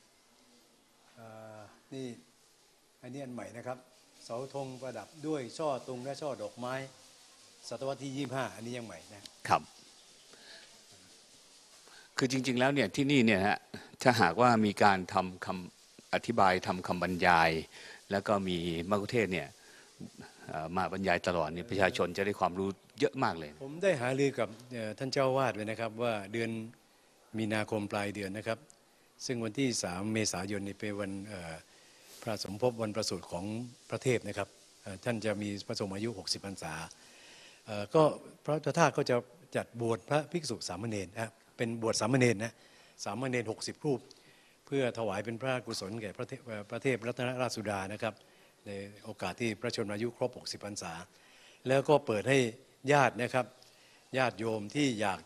นี่อันนี้อันใหม่นะครับเสาธงประดับด้วยช่อตุงและช่อดอกไม้ศตวรรษที่ยี่สิบห้าอันนี้ยังใหม่นะครับคือจริงๆแล้วเนี่ยที่นี่เนี่ยฮะถ้าหากว่ามีการทำคำอธิบายทำคำบรรยายแล้วก็มีมัคคุเทศก์เนี่ยมาบรรยายตลอดเนี่ยประชาชนจะได้ความรู้เยอะมากเลยผมได้หารือกับท่านเจ้าวาดไว้นะครับว่าเดือนมีนาคมปลายเดือนนะครับซึ่งวันที่สามเมษายนนี่เป็นวันพระสมภพวันประสูติของพระเทพนะครับท่านจะมีพระชนมายุหกสิบพรรษาก็พระธาตุก็จะจัดบวชพระภิกษุสามเณรนะเป็นบวชสามเณรนะสามเณรหกสิบรูปเพื่อถวายเป็นพระกุศลแก่พระเทพพระเทพรัตนราชสุดานะครับในโอกาสที่พระชนมายุครบหกสิบพรรษาแล้วก็เปิดให้ญาตินะครับญาติโยมที่อยากจะ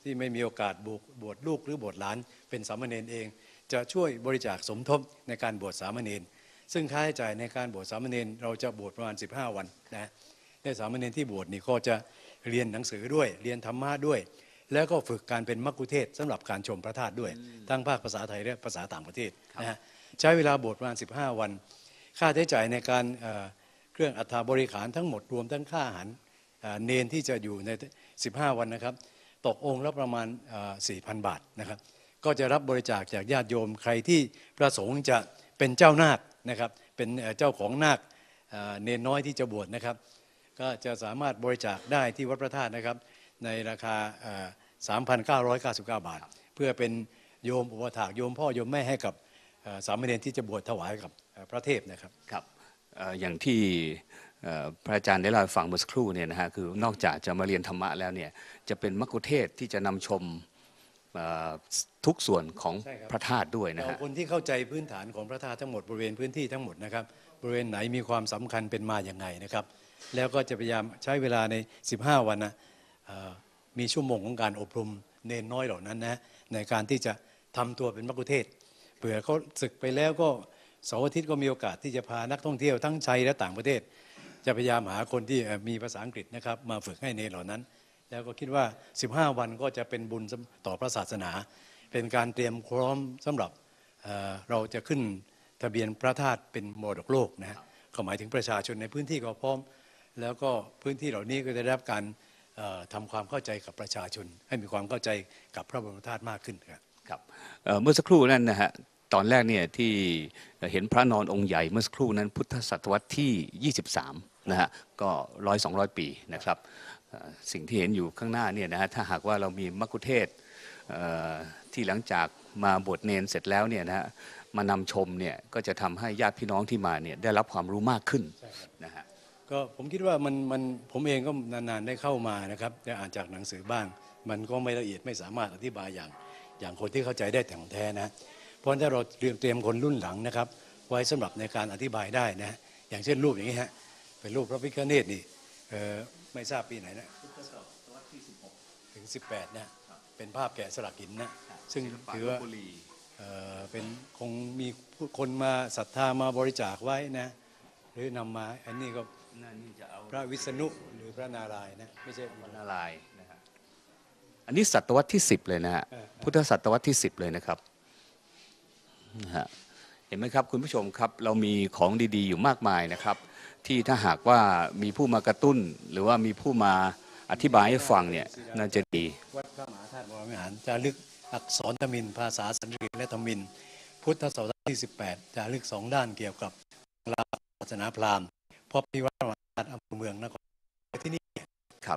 ที่ไม่มีโอกาสบวชลูกหรือบวชหลานเป็นสามเณรเองจะช่วยบริจาคสมทบในการบวชสามเณรซึ่งค่าใช้จ่ายในการบวชสามเณรเราจะบวชประมาณสิบห้าวันนะได้สามเณรที่บวชนี่ก็จะเรียนหนังสือด้วยเรียนธรรมะด้วยแล้วก็ฝึกการเป็นมัคคุเทศก์สำหรับการชมพระธาตุด้วยทั้งภาคภาษาไทยและภาษาต่างประเทศนะฮะใช้เวลาบวชประมาณสิบห้าวันค่าใช้จ่ายในการเครื่องอัฐบริขารทั้งหมดรวมทั้งค่าอาหารเนนที่จะอยู่ในสิบห้าวันนะครับตกองค์ละประมาณ สี่พัน บาทนะครับก็จะรับบริจาคจากญาติโยมใครที่ประสงค์จะเป็นเจ้านาคนะครับเป็นเจ้าของนาคเนนน้อยที่จะบวชนะครับก็จะสามารถบริจาคได้ที่วัดพระธาตุนะครับในราคา สามพันเก้าร้อยเก้าสิบเก้า บาทเพื่อเป็นโยมอุปถากโยมพ่อโยมแม่ให้กับสามเณรที่จะบวชถวายกับพระเทพนะครับครับอย่างที่พระอาจารย์ได้เล่าให้ฟังเมื่อสักครู่เนี่ยนะฮะคือนอกจากจะมาเรียนธรรมะแล้วเนี่ยจะเป็นมัคคุเทศก์ที่จะนำชมทุกส่วนของพระธาตุด้วยนะฮะคนที่เข้าใจพื้นฐานของพระธาตุทั้งหมดบริเวณพื้นที่ทั้งหมดนะครับบริเวณไหนมีความสำคัญเป็นมาอย่างไงนะครับแล้วก็จะพยายามใช้เวลาในสิบห้าวันนะมีชั่วโมงของการอบรมเนนน้อยเหล่านั้นนะในการที่จะทำตัวเป็นมัคคุเทศก์เผื่อเขาศึกไปแล้วก็เสาร์อาทิตย์ก็มีโอกาสที่จะพานักท่องเที่ยวทั้งไทยและต่างประเทศจะพยายามหาคนที่มีภาษาอังกฤษนะครับมาฝึกให้เนนเหล่านั้นแล้วก็คิดว่าสิบห้าวันก็จะเป็นบุญต่อพระศาสนาเป็นการเตรียมพร้อมสำหรับเราจะขึ้นทะเบียนพระธาตุเป็นมรดกโลกนะฮะก็หมายถึงประชาชนในพื้นที่ก็พร้อมแล้วก็พื้นที่เหล่านี้ก็จะได้รับการทำความเข้าใจกับประชาชนให้มีความเข้าใจกับพระบรมธาตุมากขึ้นครับครับเมื่อสักครู่นั้นนะฮะตอนแรกเนี่ยที่เห็นพระนอนองค์ใหญ่เมื่อสักครู่นั้นพุทธศตวรรษที่ยี่สิบสามนะฮะก็ร้อยสองร้อยปีนะครับสิ่งที่เห็นอยู่ข้างหน้าเนี่ยนะฮะถ้าหากว่าเรามีมัคคุเทศก์ที่หลังจากมาบวชเนนเสร็จแล้วเนี่ยนะฮะมานำชมเนี่ยก็จะทำให้ญาติพี่น้องที่มาเนี่ยได้รับความรู้มากขึ้นนะฮะก็ผมคิดว่ามันมันผมเองก็นานๆได้เข้ามานะครับได้อ่านจากหนังสือบ้างมันก็ไม่ละเอียดไม่สามารถอธิบายอย่างอย่างคนที่เข้าใจได้แถ่งแท้นะเพราะถ้าเราเตรียมเตรียมคนรุ่นหลังนะครับไว้สำหรับในการอธิบายได้นะอย่างเช่นรูปอย่างนี้ฮะเป็นรูปพระพิฆเนศนี่ไม่ทราบปีไหนนะพุทธศตวรรษที่สิบหกถึงสิบแปดนะเป็นภาพแกะสลักหินนะซึ่งถือว่าเป็นคงมีคนมาศรัทธามาบริจาคไว้นะหรือนำมาอันนี้ก็พระวิษณุหรือพระนารายณ์นะไม่ใช่พระนารายณ์นะฮะอันนี้ศตวรรษที่สิบเลยนะฮะพุทธศตวรรษที่สิบเลยนะครับนะฮะเห็นไหมครับคุณผู้ชมครับเรามีของดีๆอยู่มากมายนะครับที่ถ้าหากว่ามีผู้มากระตุ้นหรือว่ามีผู้มาอธิบายให้ฟังเนี่ยน่าจะดีวัดพระมหาธาตุวรวิหารจารึกอักษรธมิฬภาษาสันสกฤตและธมิฬพุทธศตวรรษที่สิบแปดจารึกสองด้านเกี่ยวกับศาสนาพราหมณ์พบที่วัดพระมหาธาตุอำเภอเมืองนครที่นี่ครับ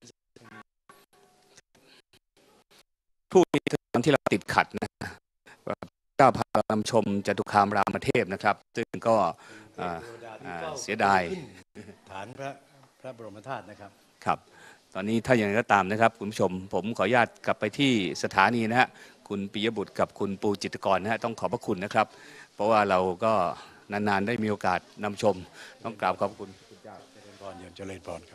ผู้ที่เราติดขัดนะเจ้าพานำชมจตุคามรามเทพนะครับซึ่งก็เสียดายฐานพระพระบรมธาตุนะครับครับตอนนี้ถ้าอย่างไรก็ตามนะครับคุณผู้ชมผมขออนุญาตกลับไปที่สถานีนะฮะคุณปิยบุตรกับคุณปูจิตรกรนะฮะต้องขอบพระคุณนะครับเพราะว่าเราก็นานๆได้มีโอกาสนำชมต้องกราบขอบคุณคุณเจ้าเจริญพรยมเจริญพรครับ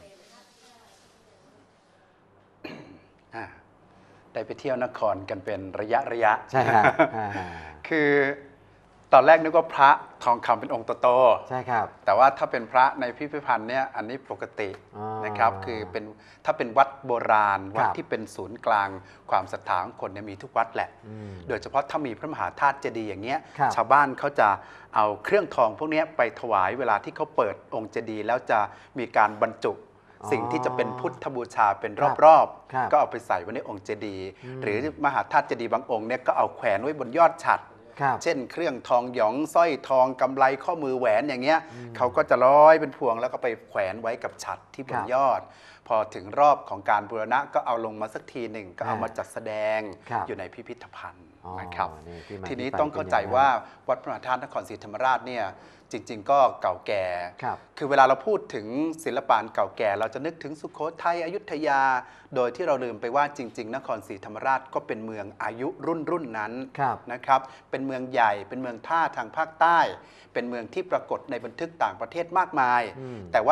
ได้ไปเที่ยวนครกันเป็นระยะระยะใช่ครับคือตอนแรกนึกว่าพระทองคำเป็นองค์โตใช่ครับแต่ว่าถ้าเป็นพระในพิพิธภัณฑ์เนี่ยอันนี้ปกตินะครับคือเป็นถ้าเป็นวัดโบราณวัดที่เป็นศูนย์กลางความศรัทธาของคนเนี่ยมีทุกวัดแหละโดยเฉพาะถ้ามีพระมหาธาตุเจดีย์อย่างเงี้ยชาวบ้านเขาจะเอาเครื่องทองพวกนี้ไปถวายเวลาที่เขาเปิดองค์เจดีย์แล้วจะมีการบรรจุสิ่งที่จะเป็นพุทธบูชาเป็นรอบๆก็เอาไปใส่ไว้ในองค์เจดีย์หรือมหาธาตุเจดีย์บางองค์เนี่ยก็เอาแขวนไว้บนยอดฉัตรเช่นเครื่องทองหยองสร้อยทองกำไลข้อมือแหวนอย่างเงี้ยเขาก็จะร้อยเป็นพวงแล้วก็ไปแขวนไว้กับฉัตรที่บนยอดพอถึงรอบของการบูรณะก็เอาลงมาสักทีหนึ่งก็เอามาจัดแสดงอยู่ในพิพิธภัณฑ์นะครับทีนี้ต้องเข้าใจว่าวัดพระมหาธาตุนครศรีธรรมราชเนี่ยจริงๆก็เก่าแก่คือเวลาเราพูดถึงศิลปะเก่าแก่เราจะนึกถึงสุโขทัยอยุธยาโดยที่เราลืมไปว่าจริงๆนครศรีธรรมราชก็เป็นเมืองอายุรุ่นรุ่นนั้นนะครับเป็นเมืองใหญ่เป็นเมืองท่าทางภาคใต้เป็นเมืองที่ปรากฏในบันทึกต่างประเทศมากมายแต่ว่า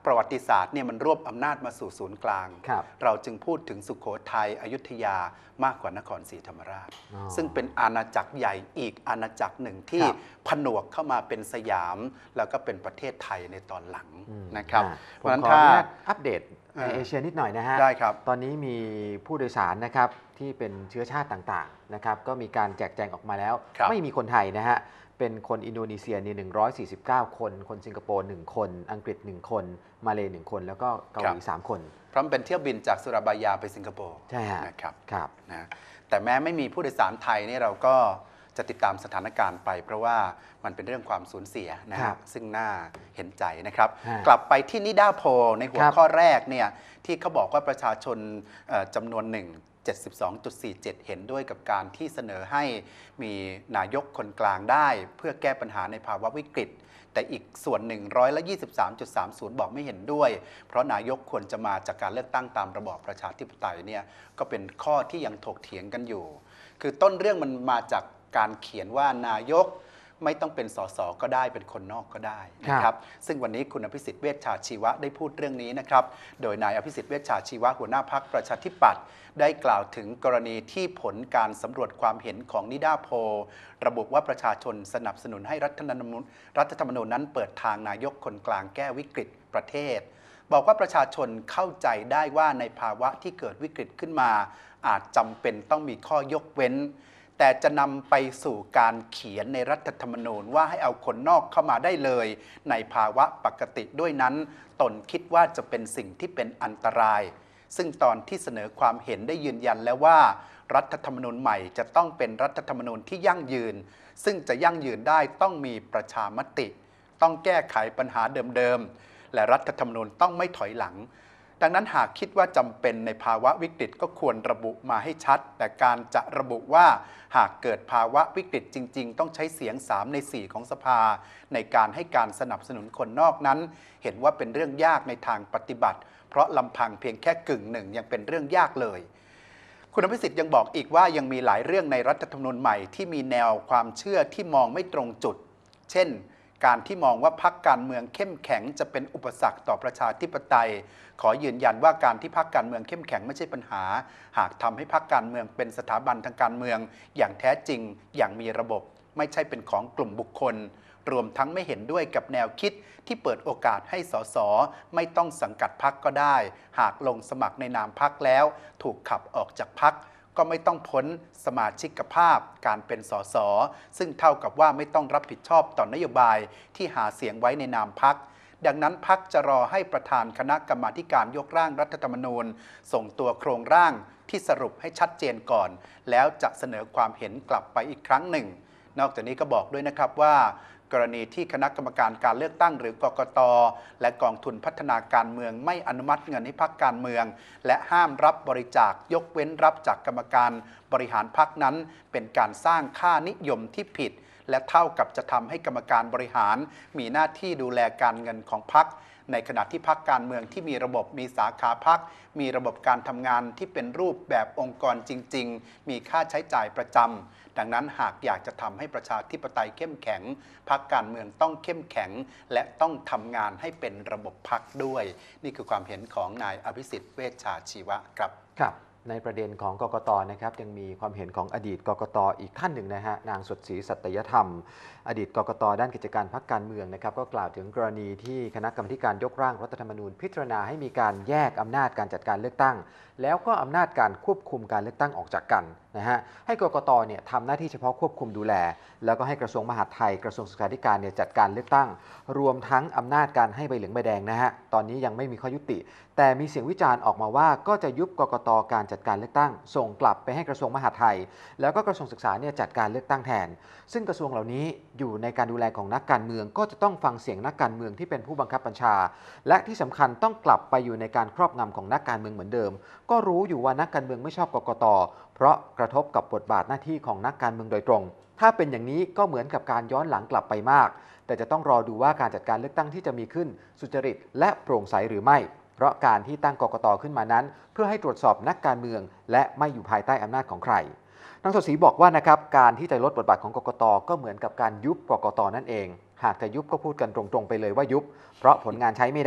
ประวัติศาสตร์เนี่ยมันรวบอำนาจมาสู่ศูนย์กลาง เราจึงพูดถึงสุโขทัยอยุธยามากกว่านครศรีธรรมราช ซึ่งเป็นอาณาจักรใหญ่อีกอาณาจักรหนึ่งที่ผนวกเข้ามาเป็นสยามแล้วก็เป็นประเทศไทยในตอนหลังนะครับเพราะฉะนั้นถ้าอัปเดตในเอเชียนิดหน่อยนะฮะได้ครับตอนนี้มีผู้โดยสารนะครับที่เป็นเชื้อชาติต่างๆนะครับก็มีการแจกแจงออกมาแล้วไม่มีคนไทยนะฮะเป็นคนอินโดนีเซียนี่หนึ่งร้อยสี่สิบเก้าคนคนสิงคโปร์หนึ่งคนอังกฤษหนึ่งคนมาเลย์หนึ่งคนแล้วก็เกาหลีสามคนพร้อมเป็นเที่ยวบินจากสุราบายาไปสิงคโปร์ใช่ฮะนะครับครับนะแต่แม้ไม่มีผู้โดยสารไทยนี่เราก็จะติดตามสถานการณ์ไปเพราะว่ามันเป็นเรื่องความสูญเสียนะครับซึ่งน่าเห็นใจนะครับกลับไปที่นิดาโพในหัวข้อแรกเนี่ยที่เขาบอกว่าประชาชนจำนวนหนึ่ง เจ็ดสิบสองจุดสี่เจ็ด เห็นด้วยกับการที่เสนอให้มีนายกคนกลางได้เพื่อแก้ปัญหาในภาวะวิกฤตแต่อีกส่วนหนึ่งร้อยละยี่สิบสามจุดสามศูนย์บอกไม่เห็นด้วยเพราะนายกควรจะมาจากการเลือกตั้งตามระบอบประชาธิปไตยเนี่ยก็เป็นข้อที่ยังถกเถียงกันอยู่คือต้นเรื่องมันมาจากการเขียนว่านายกไม่ต้องเป็นสสก็ได้เป็นคนนอกก็ได้นะครับซึ่งวันนี้คุณอภิสิทธิ์เวชชาชีวะได้พูดเรื่องนี้นะครับโดยนายอภิสิทธิ์เวชชาชีวะหัวหน้าพรรคประชาธิปัตย์ได้กล่าวถึงกรณีที่ผลการสำรวจความเห็นของนิดาโพลระบุว่าประชาชนสนับสนุนให้รัฐธรรมนูญรัฐธรรมนูญนั้นเปิดทางนายกคนกลางแก้วิกฤตประเทศบอกว่าประชาชนเข้าใจได้ว่าในภาวะที่เกิดวิกฤตขึ้นมาอาจจำเป็นต้องมีข้อยกเว้นแต่จะนำไปสู่การเขียนในรัฐธรรมนูญว่าให้เอาคนนอกเข้ามาได้เลยในภาวะปกติด้วยนั้นตนคิดว่าจะเป็นสิ่งที่เป็นอันตรายซึ่งตอนที่เสนอความเห็นได้ยืนยันแล้วว่ารัฐธรรมนูญใหม่จะต้องเป็นรัฐธรรมนูญที่ยั่งยืนซึ่งจะยั่งยืนได้ต้องมีประชามติต้องแก้ไขปัญหาเดิมๆและรัฐธรรมนูญต้องไม่ถอยหลังดังนั้นหากคิดว่าจำเป็นในภาวะวิกฤตก็ควรระบุมาให้ชัดแต่การจะระบุว่าหากเกิดภาวะวิกฤตจริงๆต้องใช้เสียงสามในสี่ของสภาในการให้การสนับสนุนคนนอกนั้นเห็นว่าเป็นเรื่องยากในทางปฏิบัติเพราะลำพังเพียงแค่กึ่งหนึ่งยังเป็นเรื่องยากเลยคุณอภิสิทธิ์ยังบอกอีกว่ายังมีหลายเรื่องในรัฐธรรมนูญใหม่ที่มีแนวความเชื่อที่มองไม่ตรงจุดเช่นการที่มองว่าพรรคการเมืองเข้มแข็งจะเป็นอุปสรรคต่อประชาธิปไตยขอยืนยันว่าการที่พรรคการเมืองเข้มแข็งไม่ใช่ปัญหาหากทำให้พรรคการเมืองเป็นสถาบันทางการเมืองอย่างแท้จริงอย่างมีระบบไม่ใช่เป็นของกลุ่มบุคคลรวมทั้งไม่เห็นด้วยกับแนวคิดที่เปิดโอกาสให้สสไม่ต้องสังกัดพรรคก็ได้หากลงสมัครในนามพรรคแล้วถูกขับออกจากพรรคก็ไม่ต้องพ้นสมาชิกภาพการเป็นสสซึ่งเท่ากับว่าไม่ต้องรับผิดชอบต่อนโยบายที่หาเสียงไว้ในนามพรรคดังนั้นพรรคจะรอให้ประธานคณะกรรมาธิการยกร่างรัฐธรรมนูญส่งตัวโครงร่างที่สรุปให้ชัดเจนก่อนแล้วจะเสนอความเห็นกลับไปอีกครั้งหนึ่งนอกจากนี้ก็บอกด้วยนะครับว่ากรณีที่คณะกรรมการการเลือกตั้งหรือกกต.และกองทุนพัฒนาการเมืองไม่อนุมัติเงินให้พรรคการเมืองและห้ามรับบริจาคยกเว้นรับจากกรรมการบริหารพรรคนั้นเป็นการสร้างค่านิยมที่ผิดและเท่ากับจะทำให้กรรมการบริหารมีหน้าที่ดูแลการเงินของพรรคในขณะที่พรรคการเมืองที่มีระบบมีสาขาพรรคมีระบบการทำงานที่เป็นรูปแบบองค์กรจริงๆมีค่าใช้จ่ายประจำดังนั้นหากอยากจะทำให้ประชาธิปไตยเข้มแข็งพรรคการเมืองต้องเข้มแข็งและต้องทำงานให้เป็นระบบพรรคด้วยนี่คือความเห็นของนายอภิสิทธิ์เวชชาชีวะครับครับในประเด็นของกกต.นะครับยังมีความเห็นของอดีตกกต.อีกท่านหนึ่งนะฮะนางสดศรีสัตยธรรมอดีตกกต.ด้านกิจการพรรคการเมืองนะครับก็กล่าวถึงกรณีที่คณะกรรมการยกร่างรัฐธรรมนูญพิจารณาให้มีการแยกอำนาจการจัดการเลือกตั้งแล้วก็อำนาจการควบคุมการเลือกตั้งออกจากกันนะฮะให้กกต.เนี่ยทำหน้าที่เฉพาะควบคุมดูแลแล้วก็ให้กระทรวงมหาดไทยกระทรวงศึกษาธิการเนี่ยจัดการเลือกตั้งรวมทั้งอำนาจการให้ใบเหลืองใบแดงนะฮะตอนนี้ยังไม่มีข้อยุติแต่มีเสียงวิจารณ์ออกมาว่าก็จะยุบกกต.การจัดการเลือกตั้งส่งกลับไปให้กระทรวงมหาดไทยแล้วก็กระทรวงศึกษาเนี่ยจัดการเลือกตั้งแทนซึ่งกระทรวงเหล่านี้อยู่ในการดูแลของนักการเมืองก็จะต้องฟังเสียงนักการเมืองที่เป็นผู้บังคับบัญชาและที่สำคัญต้องกลับไปอยู่ในการครอบงำของนักการเมืองเหมือนเดิมก็รู้อยู่ว่านักการเมืองไม่ชอบกกต.เพราะกระทบกับบทบาทหน้าที่ของนักการเมืองโดยตรงถ้าเป็นอย่างนี้ก็เหมือนกับการย้อนหลังกลับไปมากแต่จะต้องรอดูว่าการจัดการเลือกตั้งที่จะมีขึ้นสุจริตและโปร่งใสหรือไม่เพราะการที่ตั้งกกต.ขึ้นมานั้นเพื่อให้ตรวจสอบนักการเมืองและไม่อยู่ภายใต้อำนาจของใครนางสดศรีบอกว่านะครับการที่จะลดบทบาทของกกต.ก็เหมือนกับการยุบกกต.นั่นเองหากจะยุบก็พูดกันตรงๆไปเลยว่ายุบเพราะผลงานใช้ไม่ได้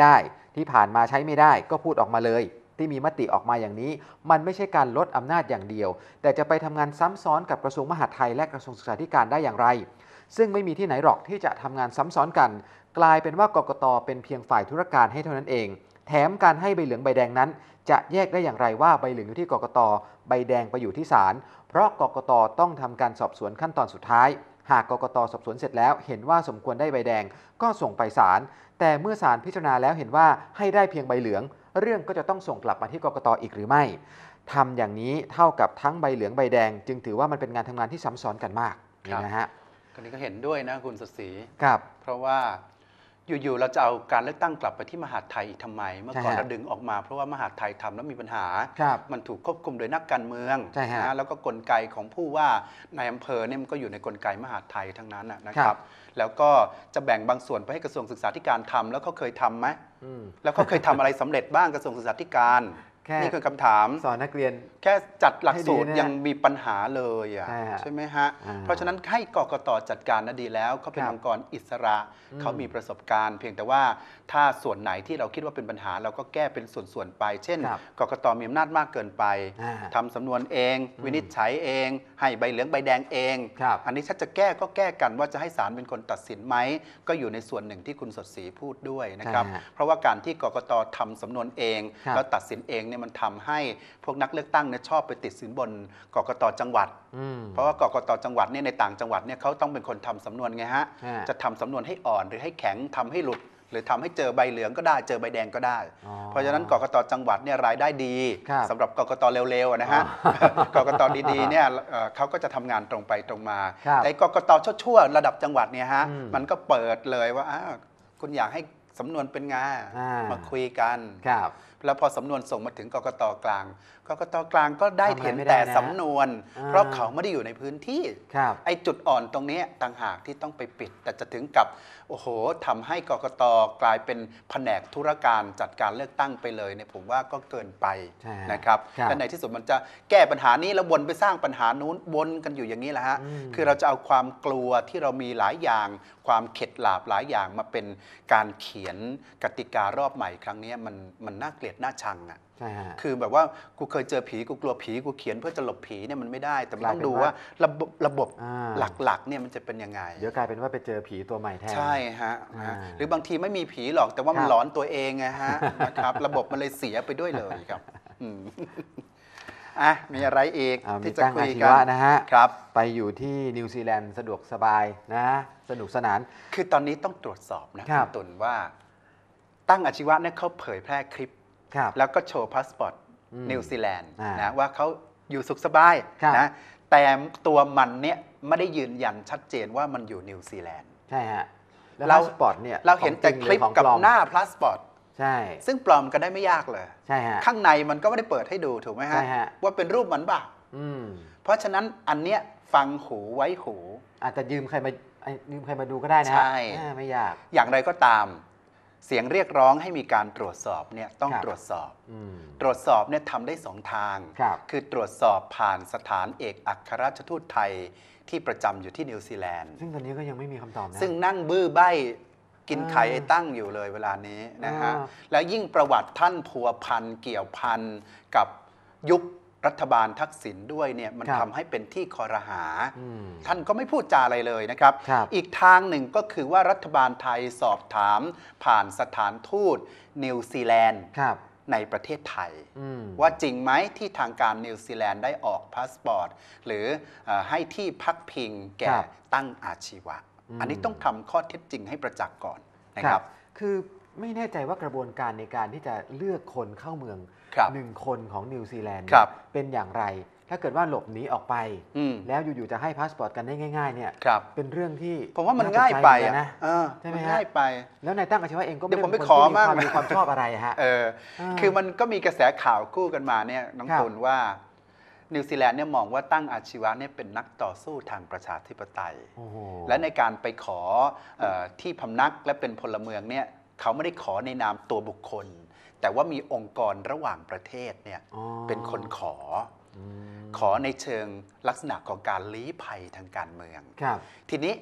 ที่ผ่านมาใช้ไม่ได้ก็พูดออกมาเลยที่มีมติออกมาอย่างนี้มันไม่ใช่การลดอำนาจอย่างเดียวแต่จะไปทำงานซ้ำซ้อนกับกระทรวงมหาดไทยและกระทรวงศึกษาธิการได้อย่างไรซึ่งไม่มีที่ไหนหรอกที่จะทำงานซ้ำซ้อนกันกลายเป็นว่ากกต.เป็นเพียงฝ่ายธุรการให้เท่านั้นเองแถมการให้ใบเหลืองใบแดงนั้นจะแยกได้อย่างไรว่าใบเหลืองอยู่ที่กกต.ใบแดงไปอยู่ที่ศาลเพราะกกต.ต้องทำการสอบสวนขั้นตอนสุดท้ายหากกกต.สอบสวนเสร็จแล้วเห็นว่าสมควรได้ใบแดงก็ส่งไปศาลแต่เมื่อศาลพิจารณาแล้วเห็นว่าให้ได้เพียงใบเหลืองเรื่องก็จะต้องส่งกลับมาที่กกต.อีกหรือไม่ทำอย่างนี้เท่ากับทั้งใบเหลืองใบแดงจึงถือว่ามันเป็นงานทำงานที่ซ้ำซ้อนกันมากนี่นะฮะคนนี้ก็เห็นด้วยนะคุณสศรีครับเพราะว่าอยู่ๆเราจะเอาการเลือกตั้งกลับไปที่มหาดไทยอีกทำไมเมื่อก่อนเราดึงออกมาเพราะว่ามหาดไทยทำแล้วมีปัญหามันถูกควบคุมโดยนักการเมืองนะแล้วก็กลไกของผู้ว่านายอำเภอเนี่ยมันก็อยู่ในกลไกมหาดไทยทั้งนั้นนะครับแล้วก็จะแบ่งบางส่วนไปให้กระทรวงศึกษาธิการทำแล้วเขาเคยทำไหมแล้วเขาเคยทำอะไรสำเร็จบ้างกระทรวงศึกษาธิการนี่คือคำถามสอนนักเรียนแค่จัดหลักสูตรยังมีปัญหาเลยอ่ะใช่ไหมฮะเพราะฉะนั้นให้กกต.จัดการน่ะดีแล้วเขาเป็นองค์กรอิสระเขามีประสบการณ์เพียงแต่ว่าถ้าส่วนไหนที่เราคิดว่าเป็นปัญหาเราก็แก้เป็นส่วนๆไปเช่นกกต.มีอำนาจมากเกินไปทำสำนวนเองวินิจฉัยเองให้ใบเหลืองใบแดงเองอันนี้ถ้าจะแก้ก็แก้กันว่าจะให้ศาลเป็นคนตัดสินไหมก็อยู่ในส่วนหนึ่งที่คุณสดศรีพูดด้วยนะครับเพราะว่าการที่กกต.ทำสำนวนเองแล้วตัดสินเองเนี่ยมันทำให้พวกนักเลือกตั้งเนี่ยชอบไปติดสินบนกกต.จังหวัดเพราะว่ากกต.จังหวัดเนี่ยในต่างจังหวัดเนี่ยเขาต้องเป็นคนทำสำนวนไงฮะจะทำสำนวนให้อ่อนหรือให้แข็งทำให้หลุดหรือทำให้เจอใบเหลืองก็ได้เจอใบแดงก็ได้เพราะฉะนั้นกกต.จังหวัดเนี่ยรายได้ดีสำหรับกกต.เร็วๆนะฮะกกต.ดีๆเนี่ยเขาก็จะทำงานตรงไปตรงมาแต่กกต.ชั่วๆระดับจังหวัดเนี่ยฮะมันก็เปิดเลยว่าคุณอยากให้สำนวนเป็นไงมาคุยกันแล้วพอสำนวนส่งมาถึงกกต.กลางกกต.กลางก็ได้เห็นแต่สำนวนเพราะเขาไม่ได้อยู่ในพื้นที่ไอ้จุดอ่อนตรงนี้ต่างหากที่ต้องไปปิดแต่จะถึงกับโอ้โหทำให้กกต.กลายเป็นแผนกธุรการจัดการเลือกตั้งไปเลยเนี่ยผมว่าก็เกินไปนะครับและในที่สุดมันจะแก้ปัญหานี้แล้ววนไปสร้างปัญหานู้นวนกันอยู่อย่างนี้แหละฮะคือเราจะเอาความกลัวที่เรามีหลายอย่างความเข็ดหลาบหลายอย่างมาเป็นการเขียนกติการอบใหม่ครั้งนี้มันมันน่าเกลียดน่าชังอ่ะคือแบบว่ากูเคยเจอผีกูกลัวผีกูเขียนเพื่อจะหลบผีเนี่ยมันไม่ได้แต่มันต้องดูว่าระบบระบบหลักๆเนี่ยมันจะเป็นยังไงเดี๋ยวกลายเป็นว่าไปเจอผีตัวใหม่แทนใช่ฮะหรือบางทีไม่มีผีหรอกแต่ว่ามันหลอนตัวเองไงฮะนะครับระบบมันเลยเสียไปด้วยเลยครับอ่ะมีอะไรอีกที่จะคุยกันนะฮะครับไปอยู่ที่นิวซีแลนด์สะดวกสบายนะสนุกสนานคือตอนนี้ต้องตรวจสอบนะคุณตุลว่าตั้งอาชีวะเนี่ยเขาเผยแพร่คลิปแล้วก็โชว์พาสปอร์ตนิวซีแลนด์นะว่าเขาอยู่สุขสบายนะแต่ตัวมันเนี่ยไม่ได้ยืนยันชัดเจนว่ามันอยู่นิวซีแลนด์ใช่ฮะแล้วพาสปอร์ตเนี่ยเราเห็นแต่คลิปกับหน้าพาสปอร์ตใช่ซึ่งปลอมกันได้ไม่ยากเลยใช่ฮะข้างในมันก็ไม่ได้เปิดให้ดูถูกไหมฮะว่าเป็นรูปมันบ้าเพราะฉะนั้นอันเนี้ยฟังหูไว้หูอาจจะยืมใครมายืมใครมาดูก็ได้นะใช่ไม่ยากอย่างไรก็ตามเสียงเรียกร้องให้มีการตรวจสอบเนี่ยต้องตรวจสอบตรวจสอบเนี่ยทำได้สองทางคือตรวจสอบผ่านสถานเอกอัครราชทูตไทยที่ประจำอยู่ที่นิวซีแลนด์ซึ่งตอนนี้ก็ยังไม่มีคำตอบนะซึ่งนั่งบื้อใบ้กินไข่ไอ้ตั้งอยู่เลยเวลานี้นะฮะแล้วยิ่งประวัติท่านพัวพันเกี่ยวพันกับยุครัฐบาลทักษิณด้วยเนี่ยมันทำให้เป็นที่คอรหาท่านก็ไม่พูดจาอะไรเลยนะครับอีกทางหนึ่งก็คือว่ารัฐบาลไทยสอบถามผ่านสถานทูตนิวซีแลนด์ในประเทศไทยว่าจริงไหมที่ทางการนิวซีแลนด์ได้ออกพาสปอร์ตหรือให้ที่พักพิงแก่ตั้งอาชีวะอันนี้ต้องทำข้อเท็จจริงให้ประจักษ์ก่อนนะครับคือไม่แน่ใจว่ากระบวนการในการที่จะเลือกคนเข้าเมืองหนึ่งคนของนิวซีแลนด์เป็นอย่างไรถ้าเกิดว่าหลบหนีออกไปแล้วอยู่ๆจะให้พาสปอร์ตกันได้ง่ายๆเนี่ยเป็นเรื่องที่ผมว่ามันง่ายไปนะใช่ไหมง่ายไปแล้วนายตั้งอาชีวะเองก็ไม่ได้เป็นคนที่มีความชอบอะไรฮะคือมันก็มีกระแสข่าวคู่กันมาเนี่ยน้องตุลว่านิวซีแลนด์เนี่ยมองว่าตั้งอาชีวะเนี่ยเป็นนักต่อสู้ทางประชาธิปไตยและในการไปขอที่พำนักและเป็นพลเมืองเนี่ยเขาไม่ได้ขอในนามตัวบุคคลแต่ว่ามีองค์กรระหว่างประเทศเนี่ยเป็นคนขอขอในเชิงลักษณะของการลี้ภัยทางการเมืองทีนี้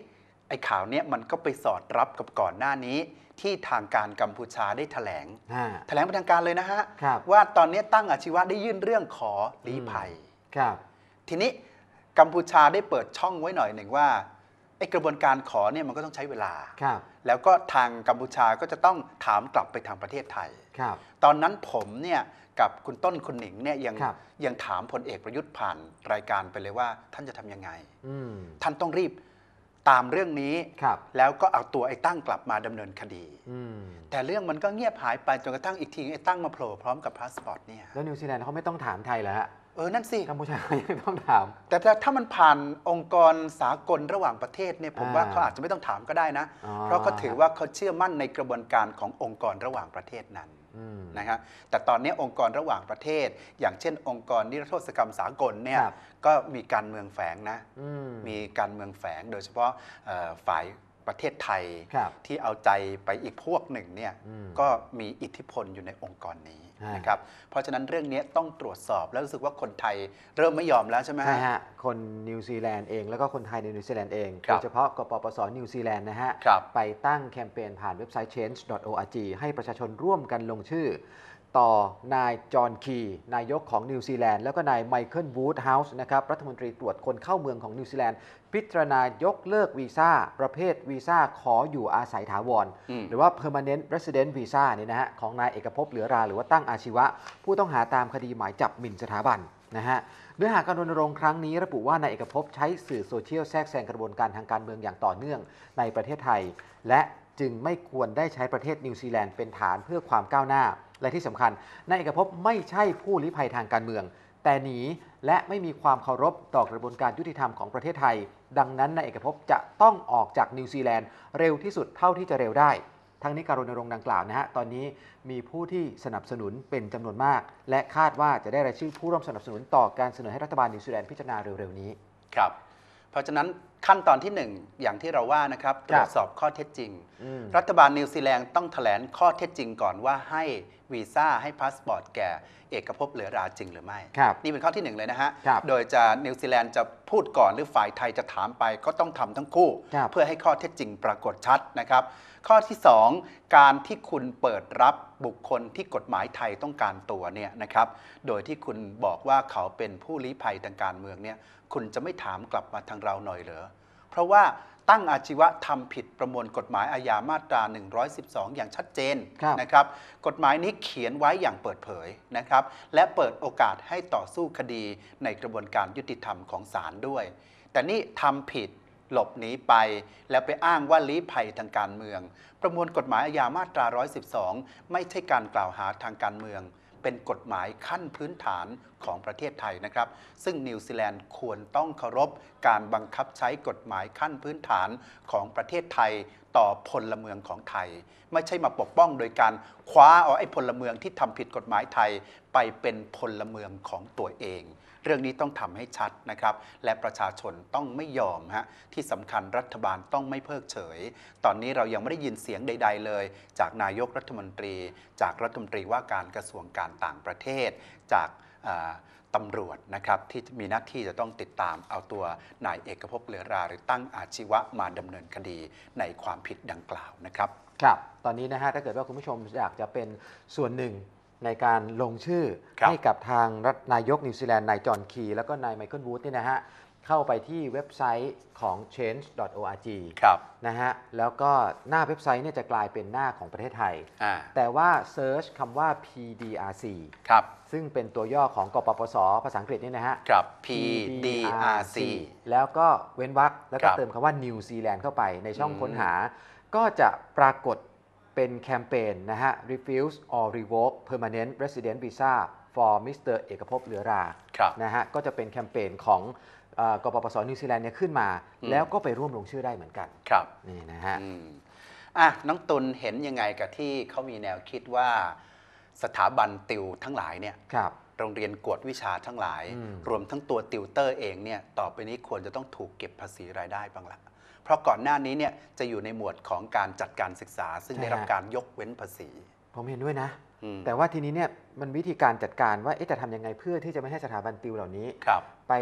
ไอ้ข่าวเนี้ยมันก็ไปสอดรับกับก่อนหน้านี้ที่ทางการกัมพูชาได้แถลงแถลงเป็นทางการเลยนะฮะว่าตอนนี้ตั้งอาชีวะได้ยื่นเรื่องขอลี้ภัยทีนี้กัมพูชาได้เปิดช่องไว้หน่อยหนึ่งว่าไอ้กระบวนการขอเนี่ยมันก็ต้องใช้เวลาแล้วก็ทางกัมพูชาก็จะต้องถามกลับไปทางประเทศไทยตอนนั้นผมเนี่ยกับคุณต้นคุณหนิงเนี่ยยังยังถามพลเอกประยุทธ์ผ่านรายการไปเลยว่าท่านจะทำยังไงท่านต้องรีบตามเรื่องนี้แล้วก็เอาตัวไอ้ตั้งกลับมาดำเนินคดีแต่เรื่องมันก็เงียบหายไปจนกระทั่งอีกทีไอ้ตั้งมาโผล่พร้อมกับพาสปอร์ตเนี่ยแล้วนิวซีแลนด์เขาไม่ต้องถามไทยเหรอฮะเออนั่นสิกัมพูชาไม่ต้องถามแต่ถ้ามันผ่านองค์กรสากลระหว่างประเทศเนี่ยผมว่าเขาอาจจะไม่ต้องถามก็ได้นะเพราะเขาถือว่าเขาเชื่อมั่นในกระบวนการขององค์กรระหว่างประเทศนั้นนะครับแต่ตอนนี้องค์กรระหว่างประเทศอย่างเช่นองค์กรนิรโทษกรรมสากลเนี่ยก็มีการเมืองแฝงนะมีการเมืองแฝงโดยเฉพาะฝ่ายประเทศไทยที่เอาใจไปอีกพวกหนึ่งเนี่ยก็มีอิทธิพลอยู่ในองค์กรนี้นะครับเพราะฉะนั้นเรื่องนี้ต้องตรวจสอบแล้วรู้สึกว่าคนไทยเริ่มไม่ยอมแล้วใช่ไหมใช่ฮะคนนิวซีแลนด์เองแล้วก็คนไทยในนิวซีแลนด์เองโดยเฉพาะกปปสนิวซีแลนด์นะฮะไปตั้งแคมเปญผ่านเว็บไซต์ change ดอท โอ อาร์ จี ให้ประชาชนร่วมกันลงชื่อต่อนายจอห์นคีนายกของนิวซีแลนด์แล้วก็นายไมเคิลวูดเฮาส์นะครับรัฐมนตรีตรวจคนเข้าเมืองของนิวซีแลนด์พิจารณายกเลิกวีซ่าประเภทวีซ่าขออยู่อาศัยถาวรหรือว่า permanent resident visa เนี่ยนะฮะของนายเอกภพเหลือราหรือว่าตั้งอาชีวะผู้ต้องหาตามคดีหมายจับหมิ่นสถาบันนะฮะเนื้อหาการรณรงค์ครั้งนี้ระบุว่านายเอกภพใช้สื่อโซเชียลแทรกแซงกระบวนการทางการเมืองอย่างต่อเนื่องในประเทศไทยและจึงไม่ควรได้ใช้ประเทศนิวซีแลนด์เป็นฐานเพื่อความก้าวหน้าและที่สำคัญนายเอกภพไม่ใช่ผู้ลี้ภัยทางการเมืองแต่หนีและไม่มีความเคารพต่อกระบวนการยุติธรรมของประเทศไทยดังนั้นนายเอกภพจะต้องออกจากนิวซีแลนด์เร็วที่สุดเท่าที่จะเร็วได้ทั้งนี้การรณรงค์ดังกล่าวนะฮะตอนนี้มีผู้ที่สนับสนุนเป็นจำนวนมากและคาดว่าจะได้รายชื่อผู้ร่วมสนับสนุนต่อการเสนอให้รัฐบาลนิวซีแลนด์พิจารณาเร็วๆนี้ครับเพราะฉะนั้นขั้นตอนที่หนึ่งอย่างที่เราว่านะครับตรวจสอบข้อเท็จจริงรัฐบาลนิวซีแลนด์ต้องแถลงข้อเท็จจริงก่อนว่าให้วีซ่าให้พาสปอร์ตแก่เอกภพเหลือราจริงหรือไม่นี่เป็นข้อที่หนึ่งเลยนะฮะโดยจะนิวซีแลนด์จะพูดก่อนหรือฝ่ายไทยจะถามไปก็ต้องทำทั้งคู่เพื่อให้ข้อเท็จจริงปรากฏชัดนะครับข้อที่สองการที่คุณเปิดรับบุคคลที่กฎหมายไทยต้องการตัวเนี่ยนะครับโดยที่คุณบอกว่าเขาเป็นผู้ลี้ภัยทางการเมืองเนี่ยคุณจะไม่ถามกลับมาทางเราหน่อยเหรอเพราะว่าตั้งอาชีวะทำผิดประมวลกฎหมายอาญามาตราหนึ่งร้อยสิบสองอย่างชัดเจนนะครับกฎหมายนี้เขียนไว้อย่างเปิดเผยนะครับและเปิดโอกาสให้ต่อสู้คดีในกระบวนการยุติธรรมของศาลด้วยแต่นี่ทำผิดหลบหนีไปแล้วไปอ้างว่าลี้ภัยทางการเมืองประมวลกฎหมายอาญามาตราหนึ่งร้อยสิบสองไม่ใช่การกล่าวหาทางการเมืองเป็นกฎหมายขั้นพื้นฐานของประเทศไทยนะครับซึ่งนิวซีแลนด์ควรต้องเคารพการบังคับใช้กฎหมายขั้นพื้นฐานของประเทศไทยต่อพลเมืองของไทยไม่ใช่มาปกป้องโดยการคว้าเอาไอ้พลเมืองที่ทำผิดกฎหมายไทยไปเป็นพลเมืองของตัวเองเรื่องนี้ต้องทำให้ชัดนะครับและประชาชนต้องไม่ยอมฮะที่สำคัญรัฐบาลต้องไม่เพิกเฉยตอนนี้เรายังไม่ได้ยินเสียงใดๆเลยจากนายกรัฐมนตรีจากรัฐมนตรีว่าการกระทรวงการต่างประเทศจากตำรวจนะครับที่มีหน้าที่จะต้องติดตามเอาตัวนายเอกภพเหลือราหรือตั้งอาชีวะมาดำเนินคดีในความผิดดังกล่าวนะครับครับตอนนี้นะฮะถ้าเกิดว่าคุณผู้ชมอยากจะเป็นส่วนหนึ่งในการลงชื่อให้กับทางรัฐนายกนิวซีแลนด์นายจอห์นคีแล้วก็นายไมเคิลวูดนี่นะฮะเข้าไปที่เว็บไซต์ของ change ดอท โอ อาร์ จี นะฮะแล้วก็หน้าเว็บไซต์เนี่ยจะกลายเป็นหน้าของประเทศไทยแต่ว่าเซิร์ชคำว่า พี ดี อาร์ ซีครับซึ่งเป็นตัวย่อของกปปสภาษาอังกฤษนี่นะฮะครับ พี ดี อาร์ ซีแล้วก็เว้นวรรคแล้วก็เติมคำว่านิวซีแลนด์เข้าไปในช่องค้นหาก็จะปรากฏเป็นแคมเปญนะฮะ refuse or revoke permanent resident visa for มิสเตอร์ เอกภพเหลือรานะฮะก็จะเป็นแคมเปญของกปปสนิวซีแลนด์เนี่ยขึ้นมาแล้วก็ไปร่วมลงชื่อได้เหมือนกันครับนี่นะฮะอ่ะน้องตุลเห็นยังไงกับที่เขามีแนวคิดว่าสถาบันติวทั้งหลายเนี่ยโรงเรียนกวดวิชาทั้งหลายรวมทั้งตัวติวเตอร์เองเนี่ยต่อไปนี้ควรจะต้องถูกเก็บภาษีรายได้บ้างละเพราะก่อนหน้านี้เนี่ยจะอยู่ในหมวดของการจัดการศึกษาซึ่งได้รับการยกเว้นภาษีผมเห็นด้วยนะแต่ว่าทีนี้เนี่ยมันวิธีการจัดการว่าจะทำยังไงเพื่อที่จะไม่ให้สถาบันติวเหล่านี้ไป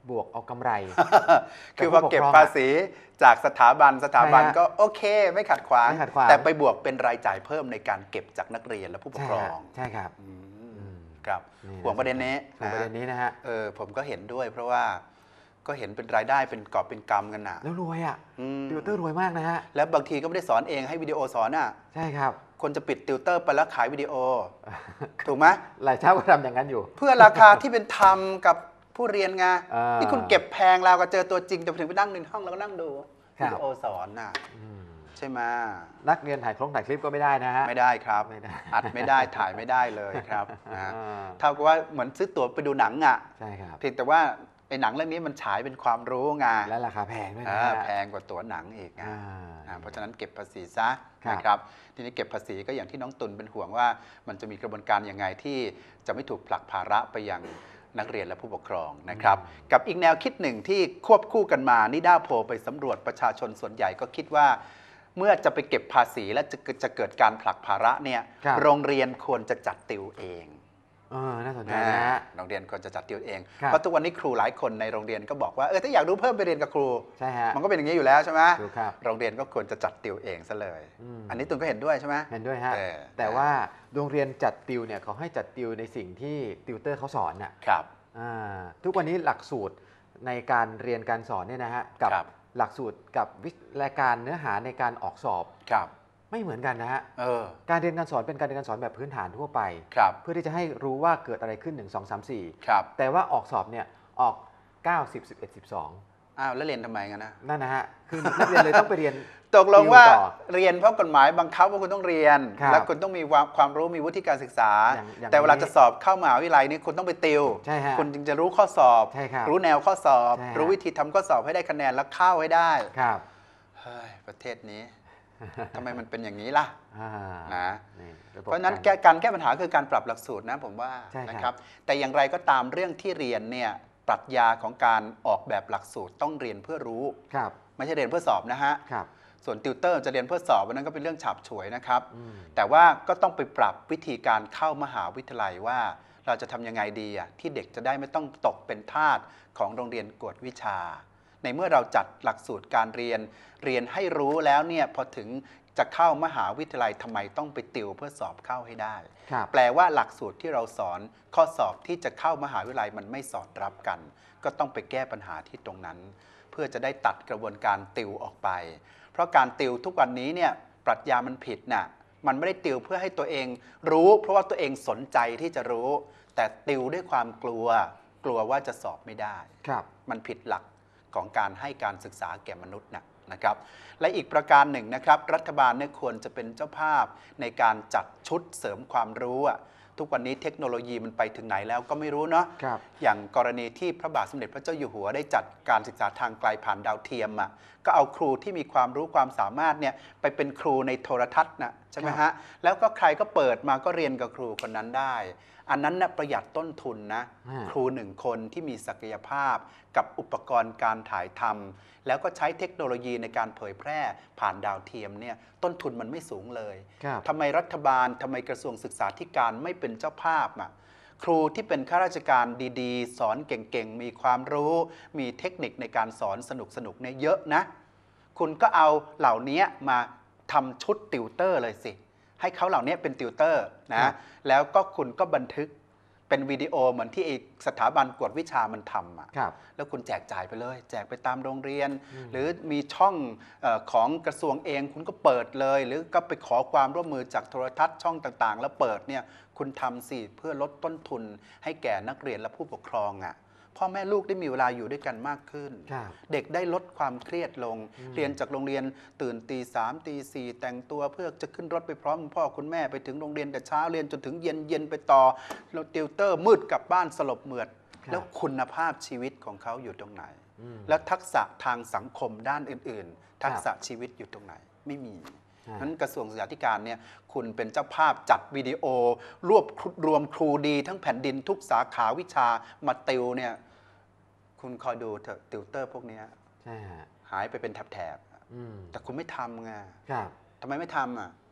บวกเอากำไรคือพอเก็บภาษีจากสถาบันสถาบันใช่ฮะก็โอเคไม่ขัดขวางไม่ขัดขวางแต่ไปบวกเป็นรายจ่ายเพิ่มในการเก็บจากนักเรียนและผู้ปกใช่ครอฮะงใช่ครับอืมอืมครับนี่ห่วงประเด็นนี้ห่วงประเด็นนี้นะฮะเออผมก็เห็นด้วย เพราะว่าก็เห็นเป็นรายได้เป็นกอบเป็นกำกันนะแล้วรวยอ่ะอืมติวเตอร์รวยมากนะฮะแล้วบางทีก็ไม่ได้สอนเองให้วิดีโอสอนอ่ะใช่ครับคนจะปิดติวเตอร์ไปแล้วขายวิดีโอ ถูกไหมหลายเจ้าก็ทำอย่างนั้นอยู่เพื่อราคาที่เป็นธรรมกับผู้เรียนไงอ่านี่นี่คุณเก็บแพงแล้วก็เจอตัวจริงแต่ถึงไปนั่งในห้องแล้วก็นั่งดูครับวิดีโอสอนน่ะอืมใช่ไหมนักเรียนถ่ายคลงถ่ายคลิปก็ไม่ได้นะฮะไม่ได้ครับไม่ได้อัดไม่ได้ถ่ายไม่ได้เลยครับนะฮะอ่าเท่ากับว่าเหมือนซื้อตั๋วไปดูหนังอ่ะใช่ครับเพียงแต่ว่าไอ้หนังเรื่องนี้มันฉายเป็นความรู้ไงและราคาแพงด้วยนะอ่าฮะแพงกว่าตั๋วหนังอีกไงอ่าอ่าเพราะฉะนั้นเก็บภาษีซะครับนะครับทีนี้เก็บภาษีก็อย่างที่น้องตุลเป็นห่วงว่า มันจะมีกระบวนการยังไงที่จะไม่ถูกผลักภาระไปยังนักเรียนและผู้ปกครองนะครับกับอีกแนวคิดหนึ่งที่ควบคู่กันมานิด้าโพลไปสำรวจประชาชนส่วนใหญ่ก็คิดว่า เมื่อจะไปเก็บภาษีและจะจะเกิดการผลักภาระเนี่ยครับโรงเรียนควรจะจัดติวเองเออน่าสนใจนะฮะโรงเรียนควรจะจัดติวเองครับเพราะทุกวันนี้ครูหลายคนในโรงเรียนก็บอกว่าเออถ้าอยากรู้เพิ่มไปเรียนกับครูใช่ฮะมันก็เป็นอย่างนี้อยู่แล้วใช่ไหมถูกครับโรงเรียนก็ควรจะจัดติวเองซะเลยอืมอันนี้ตุนก็เห็นด้วยใช่ไหมเห็นด้วยฮะเออแต่ว่าโรงเรียนจัดติวเนี่ยเขาให้จัดติวในสิ่งที่ติวเตอร์เขาสอนน่ะครับอ่าทุกวันนี้หลักสูตรในการเรียนการสอนเนี่ยนะฮะกับครับหลักสูตรกับวิรายการเนื้อหาในการออกสอบครับไม่เหมือนกันนะฮะเออการเรียนการสอนเป็นการเรียนการสอนแบบพื้นฐานทั่วไปครับเพื่อที่จะให้รู้ว่าเกิดอะไรขึ้นหนึ่ง สอง สาม สี่ครับแต่ว่าออกสอบเนี่ยออกเก้า สิบ สิบเอ็ด สิบสองอ้าวแล้วเรียนทำไมกันนะนั่นนะฮะคือนักเรียนเลยต้องไปเรียนตกลงว่าติวต่อเรียนเพราะกฎหมายบังคับว่าคุณต้องเรียนครับและคุณต้องมีความความรู้มีวุฒิการศึกษาอย่างอย่างแต่เวลานี้จะสอบเข้ามหาวิทยาลัยนี่คุณต้องไปติวใช่ฮะคุณจึงจะรู้ข้อสอบใช่ครับรู้แนวข้อสอบใช่ฮะรู้วิธีทำข้อสอบให้ได้คะแนนแล้วเข้าให้ได้ครับเฮ้ยประเทศนี้ ทำไมมันเป็นอย่างนี้ล่ะอ่านะนี่บบเพราะฉะนั้นกแก้การแก้ปัญหาคือการปรับหลักสูตรนะผมว่าใช่ครับนะครับ แต่อย่างไรก็ตามเรื่องที่เรียนเนี่ยปรัชญาของการออกแบบหลักสูตรต้องเรียนเพื่อรู้ครับไม่ใช่เรียนเพื่อสอบนะฮะครับส่วนติวเตอร์จะเรียนเพื่อสอบวันนั้นก็เป็นเรื่องฉาบฉวยนะครับอืมแต่ว่าก็ต้องไปปรับวิธีการเข้ามหาวิทยาลัยว่า เราจะทำยังไงดีอ่ะที่เด็กจะได้ไม่ต้องตกเป็นทาสของโรงเรียนกวดวิชา ในเมื่อเราจัดหลักสูตรการเรียน เรียนให้รู้แล้วเนี่ยพอถึงจะเข้ามหาวิทยาลัยทำไมต้องไปติวเพื่อสอบเข้าให้ได้ครับแปลว่าหลักสูตรที่เราสอนข้อสอบที่จะเข้ามหาวิทยาลัยมันไม่สอดรับกัน ก็ต้องไปแก้ปัญหาที่ตรงนั้น เพื่อจะได้ตัดกระบวนการติวออกไป เพราะการติวทุกวันนี้เนี่ยปรัชญามันผิดน่ะมันไม่ได้ติวเพื่อให้ตัวเองรู้ เพราะว่าตัวเองสนใจที่จะรู้ แต่ติวด้วยความกลัว กลัวว่าจะสอบไม่ได้ครับมันผิดหลักของการให้การศึกษาแก่มนุษย์นะนะครับ และอีกประการหนึ่งนะครับ รัฐบาลเนี่ยควรจะเป็นเจ้าภาพในการจัดชุดเสริมความรู้อะทุกวันนี้เทคโนโลยีมันไปถึงไหนแล้วก็ไม่รู้เนาะครับอย่างกรณีที่พระบาทสมเด็จพระเจ้าอยู่หัวได้จัดการศึกษาทางไกลผ่านดาวเทียมอ่ะก็เอาครูที่มีความรู้ความสามารถเนี่ยไปเป็นครูในโทรทัศน์นะใช่ไหมฮะแล้วก็ใครก็เปิดมาก็เรียนกับครูคนนั้นได้ อันนั้นนะประหยัดต้นทุนนะอ่าครูหนึ่งคนที่มีศักยภาพกับอุปกรณ์การถ่ายทำแล้วก็ใช้เทคโนโลยีในการเผยแพร่ผ่านดาวเทียมเนี่ยต้นทุนมันไม่สูงเลยครับทำไมรัฐบาลทำไมกระทรวงศึกษาธิการไม่เป็นเจ้าภาพอ่ะครูที่เป็นข้าราชการดีๆ สอนเก่งๆ มีความรู้ มีเทคนิคในการสอนสนุกๆเนี่ยเยอะนะ คุณก็เอาเหล่านี้มาทำชุดติวเตอร์เลยสิ ให้เขาเหล่านี้เป็นติวเตอร์ครันะบแล้วก็คุณก็บันทึกเป็นวิดีโอเหมือนที่ไอ้สถาบันกวดวิชามันทำอ่ะครับแล้วคุณแจกจ่ายไปเลย แจกไปตามโรงเรียนอืมหรือมีช่องเออของกระทรวงเอง คุณก็เปิดเลย หรือก็ไปขอความร่วมมือจากโทรทัศน์ช่องต่างๆ แล้วเปิดเนี่ยคุณทำสิเพื่อลดต้นทุนให้แก่นักเรียนและผู้ปกครองอ่ะพ่อแม่ลูกได้มีเวลาอยู่ด้วยกันมากขึ้นครับเด็กได้ลดความเครียดลงอืมเรียนจากโรงเรียนตื่นตีสามตีสี่แต่งตัวเพื่อจะขึ้นรถไปพร้อมคุณพ่อคุณแม่ไปถึงโรงเรียนแต่เช้าเรียนจนถึงเย็นเย็นไปต่อแล้วติวเตอร์มืดกลับบ้านสลบเหมือดครับแล้วคุณภาพชีวิตของเขาอยู่ตรงไหนอืมแล้วทักษะทางสังคมด้านอื่น ๆ ทักษะครับชีวิตอยู่ตรงไหน ไม่มีอ่านั้นกระทรวงศึกษาธิการเนี่ยคุณเป็นเจ้าภาพจัดวิดีโอ รวบรวมครูดีทั้งแผ่นดินทุกสาขาวิชามาติวเนี่ยคุณคอยดูเถอะติวเตอร์พวกเนี้ยใช่ฮะหายไปเป็นแถบอืมๆแต่คุณไม่ทำไงครับทำไมไม่ทำอ่ะ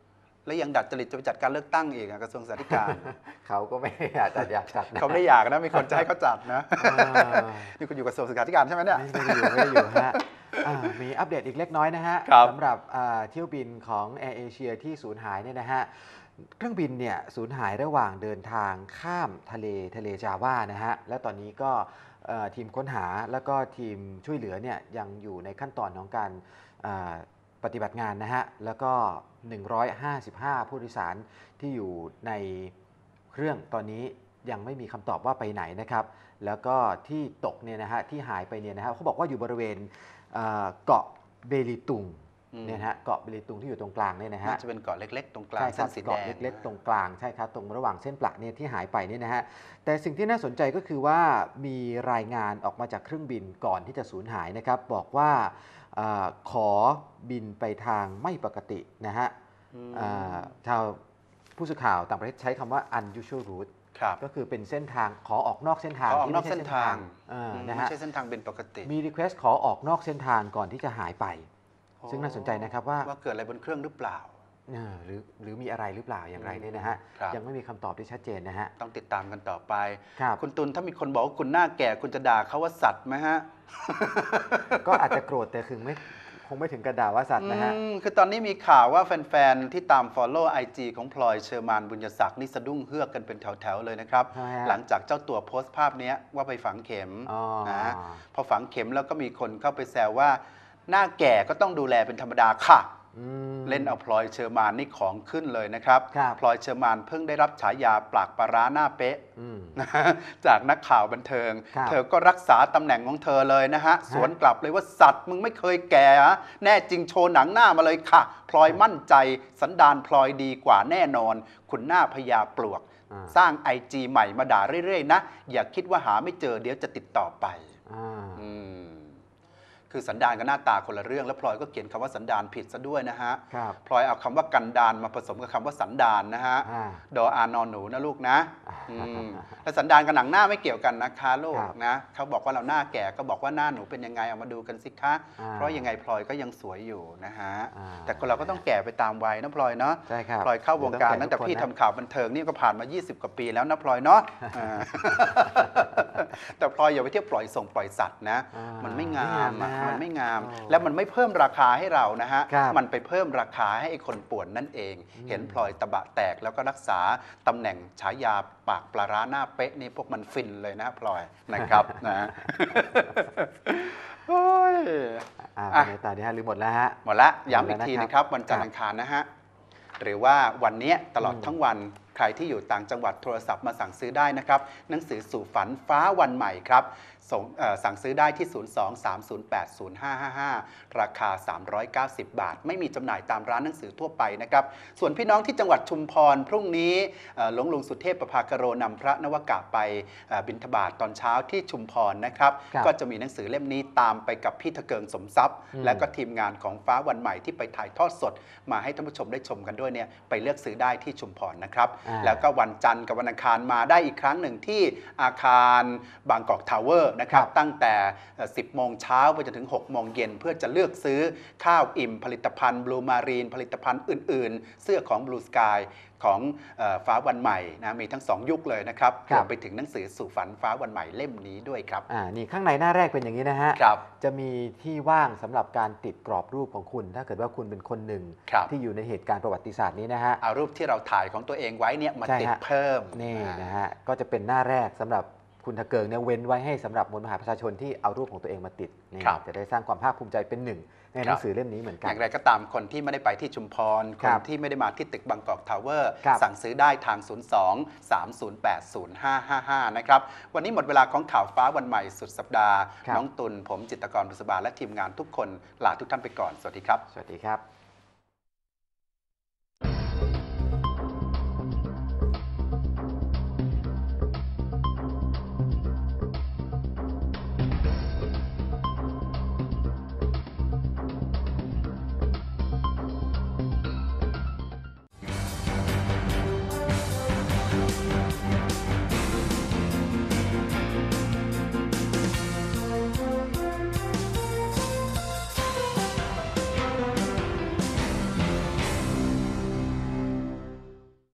และยังดัดจริตจะไปจัดการเลือกตั้งอีกอะกระทรวงสาธารณการเขาก็ไม่อยากจัดอยากจัดนะเขาไม่ได้อยากนะมีคนจะให้เขาจัดนะ นี่คุณอยู่กระทรวงศึกษาธิการใช่ไหมเนี่ยไม่ได้อยู่ไม่ได้อยู่ฮะอ่ามีอัปเดตอีกเล็กน้อยนะฮะครับสำหรับอ่าเที่ยวบินของแอร์เอเชียที่สูญหายเนี่ยนะฮะเครื่องบินเนี่ยสูญหายระหว่างเดินทางข้ามทะเลทะเลจาว่านะฮะและตอนนี้ก็เอ่อทีมค้นหาแล้วก็ทีมช่วยเหลือเนี่ยยังอยู่ในขั้นตอนของการอ่าปฏิบัติงานนะฮะแล้วก็ หนึ่งร้อยห้าสิบห้า ผู้โดยสารที่อยู่ในเครื่องตอนนี้ยังไม่มีคำตอบว่าไปไหนนะครับแล้วก็ที่ตกเนี่ยนะฮะที่หายไปเนี่ยนะฮะเขาบอกว่าอยู่บริเวณเอ่อเกาะเบลิตุงอืมเนี่ยนะฮะเกาะเบลิตุงที่อยู่ตรงกลางเนี่ยนะฮะน่าจะเป็นเกาะเล็กๆ ตรงกลางใช่คเส้รับนสีแดเกาะงเล็กๆ ตรงกลางใช่ครับตรงระหว่างเส้นประเนี่ยที่หายไปเนี่ยนะฮะแต่สิ่งที่น่าสนใจก็คือว่ามีรายงานออกมาจากเครื่องบินก่อนที่จะสูญหายนะครับบอกว่าเออขอบินไปทางไม่ปกตินะฮะอืมเอ่อชาวผู้สื่อข่าวต่างประเทศใช้คำว่า unusual route ครับก็คือเป็นเส้นทางขอออกนอกเส้นทางขอออกที่นอกไม่ใช่เส้นทางเอออืมนะไม่ฮะใช่เส้นทางเป็นปกติมี request ขอออกนอกเส้นทางก่อนที่จะหายไป ซึ่งน่าสนใจนะครับว่าว่าเกิดอะไรบนเครื่องหรือเปล่าเออหรือหรือมีอะไรหรือเปล่าอย่างไรเนี่ยนะฮะครับยังไม่มีคำตอบที่ชัดเจนนะฮะต้องติดตามกันต่อไปครับคุณตุลถ้ามีคนบอกว่าคุณหน้าแก่คุณจะด่าเขาว่าสัตว์ไหมฮะก็อาจจะโกรธแต่คือไม่คงไม่ถึงกระด่าว่าสัตว์นะฮะอืมคือตอนนี้มีข่าวว่าแฟนๆ ที่ตาม Follow ไอ จี ของพลอยเชอร์มานบุญยศักดิ์นี่สะดุ้งเฮือกกันเป็นแถวๆ เลยนะครับทำไมฮะหลังจากเจ้าตัวโพสต์ภาพเนี้ยว่าไปฝังเข็มอ๋อนะพอฝังเข็มแล้วก็มีคนเข้าไปแซวว่า หน้าแก่ก็ต้องดูแลเป็นธรรมดาค่ะอืมเล่นเอาพลอยเชอร์มานนี่ของขึ้นเลยนะครับครับพลอยเชอร์มานเพิ่งได้รับฉายาปากปลาร้าหน้าเป๊ะอืมนะฮะจากนักข่าวบันเทิงครับเธอก็รักษาตำแหน่งของเธอเลยนะฮะ สวนกลับเลยว่าสัตว์มึงไม่เคยแก่ฮะแน่จริงโชว์หนังหน้ามาเลยค่ะ พลอยมั่นใจสันดานพลอยดีกว่าแน่นอน คุณหน้าพญาปลวกอ่าสร้างไอจีใหม่มาด่าเรื่อยๆนะ อย่าคิดว่าหาไม่เจอเดี๋ยวจะติดต่อไปอ่าอืมคือสันดานกับหน้าตาคนละเรื่อง แล้วพลอยก็เขียนคำว่าสันดานผิดซะด้วยนะฮะครับพลอยเอาคำว่ากันดานมาผสมกับคำว่าสันดานนะฮะอ่าดออานอนหนูนะลูกนะอืมแล้วสันดานกับหนังหน้าไม่เกี่ยวกันนะคะลูกครับนะเขาบอกว่าเราหน้าแก่ก็บอกว่าหน้าหนูเป็นยังไงเอามาดูกันสิคะอ่าเพราะยังไงพลอยก็ยังสวยอยู่นะฮะอ่าแต่คนเราก็ต้องแก่ไปตามวัยนะพลอยเนาะใช่ครับพลอยเข้าวงการเดี๋ยวต้องตั้งแต่แก่ทุกคนพี่นะทำข่าวบันเทิงนี่ก็ผ่านมา ยี่สิบ กว่าปีแล้วนะพลอยเนาะอ่า แต่พลอยอย่าไปเที่ยวปล่อยส่งปล่อยสัตว์นะอ่ามันไม่งามไม่อะงามนะมันไม่งามโอ้แล้วมันไม่เพิ่มราคาให้เรานะฮะครับมันไปเพิ่มราคาให้ไอ้คนป่วนนั่นเอง เห็นพลอยตะบะแตกแล้วก็รักษาตำแหน่งฉายาปากปลาร้าหน้าเป๊ะนี่พวกมันฟินเลยนะพลอยนะครับ นะ โอ้ยอ่าอ่ะในตาดีฮะหรือหมดแล้วฮะหมดละย้ำหมอีดกแล้วทีนะครับนะครับ วันจันทครับร์อังคารนะฮะ หรือว่าวันเนี้ยตลอดอืมทั้งวันใครที่อยู่ต่างจังหวัดโทรศัพท์มาสั่งซื้อได้นะครับ หนังสือสู่ฝันฟ้าวันใหม่ครับส่งเอ่อสั่งซื้อได้ที่ ศูนย์ สอง สาม ศูนย์ แปด ศูนย์ ห้า ห้า ห้า ราคา สามร้อยเก้าสิบ บาท ไม่มีจำหน่ายตามร้านหนังสือทั่วไปนะครับ ส่วนพี่น้องที่จังหวัดชุมพร พรุ่งนี้เอ่อหลวงลุงสุเทพประภากโรนำพระนวกะไปเอ่อบิณฑบาตตอนเช้าที่ชุมพรนะครับครับก็จะมีหนังสือเล่มนี้ตามไปกับพี่ทะเกิงสมทรัพย์อืมและก็ทีมงานของฟ้าวันใหม่ที่ไปถ่ายทอดสด มาให้ท่านผู้ชมได้ชมกันด้วยเนี่ยไปเลือกซื้อได้ที่ชุมพรนะครับอ่าแล้วก็วันจันทร์กับวันอังคารมาได้อีกครั้งหนึ่งที่อาคารบางกอกทาวเวอร์นะครับครับตั้งแต่เอ่อสิบโมงเช้าไปจนถึงหกโมงเย็นเพื่อจะเลือกซื้อข้าวอิ่มผลิตภัณฑ์บลูมารีนผลิตภัณฑ์อื่น ๆ เสื้อของ Blue Sky ของเอ่อฟ้าวันใหม่นะมีทั้งสองยุคเลยนะครับครรับวมไปถึงหนังสือสู่ฝันฟ้าวันใหม่เล่มนี้ด้วยครับอ่านี่ข้างในหน้าแรกเป็นอย่างนี้นะฮะครับจะมีที่ว่างสำหรับการติดกรอบรูปของคุณ ถ้าเกิดว่าคุณเป็นคนหนึ่งครับที่อยู่ในเหตุการณ์ประวัติศาสตร์นี้นะฮะเอารูปที่เราถ่ายของตัวเองไว้เนี่ยมาใช่ติดฮะเพิ่มนี่อ่านะฮะก็จะเป็นหน้าแรกสำหรับคุณทะเกิงเนี่ยเว้นไว้ให้สำหรับมวลมหาประชาชนที่เอารูปของตัวเองมาติดนี่ครับจะได้สร้างความภาคภูมิใจเป็นหนึ่งในหนังสือเล่มนี้เหมือนกัอน ย่างไรก็ตามคนที่ไม่ได้ไปที่ชุมพร คครันบที่ไม่ได้มาที่ตึกบางกอกทาวเวอร์ครับสั่งซื้อได้ทาง ศูนย์ สอง สาม ศูนย์ แปด ศูนย์ ห้า ห้า ห้า นะครับ วันนี้หมดเวลาของข่าวฟ้าวันใหม่สุดสัปดาห์ครับน้องตุลผมจิตรกรบุษบาและทีมงานทุกคนลาทุกท่านไปก่อน สวัสดีครับสวัสดีครับ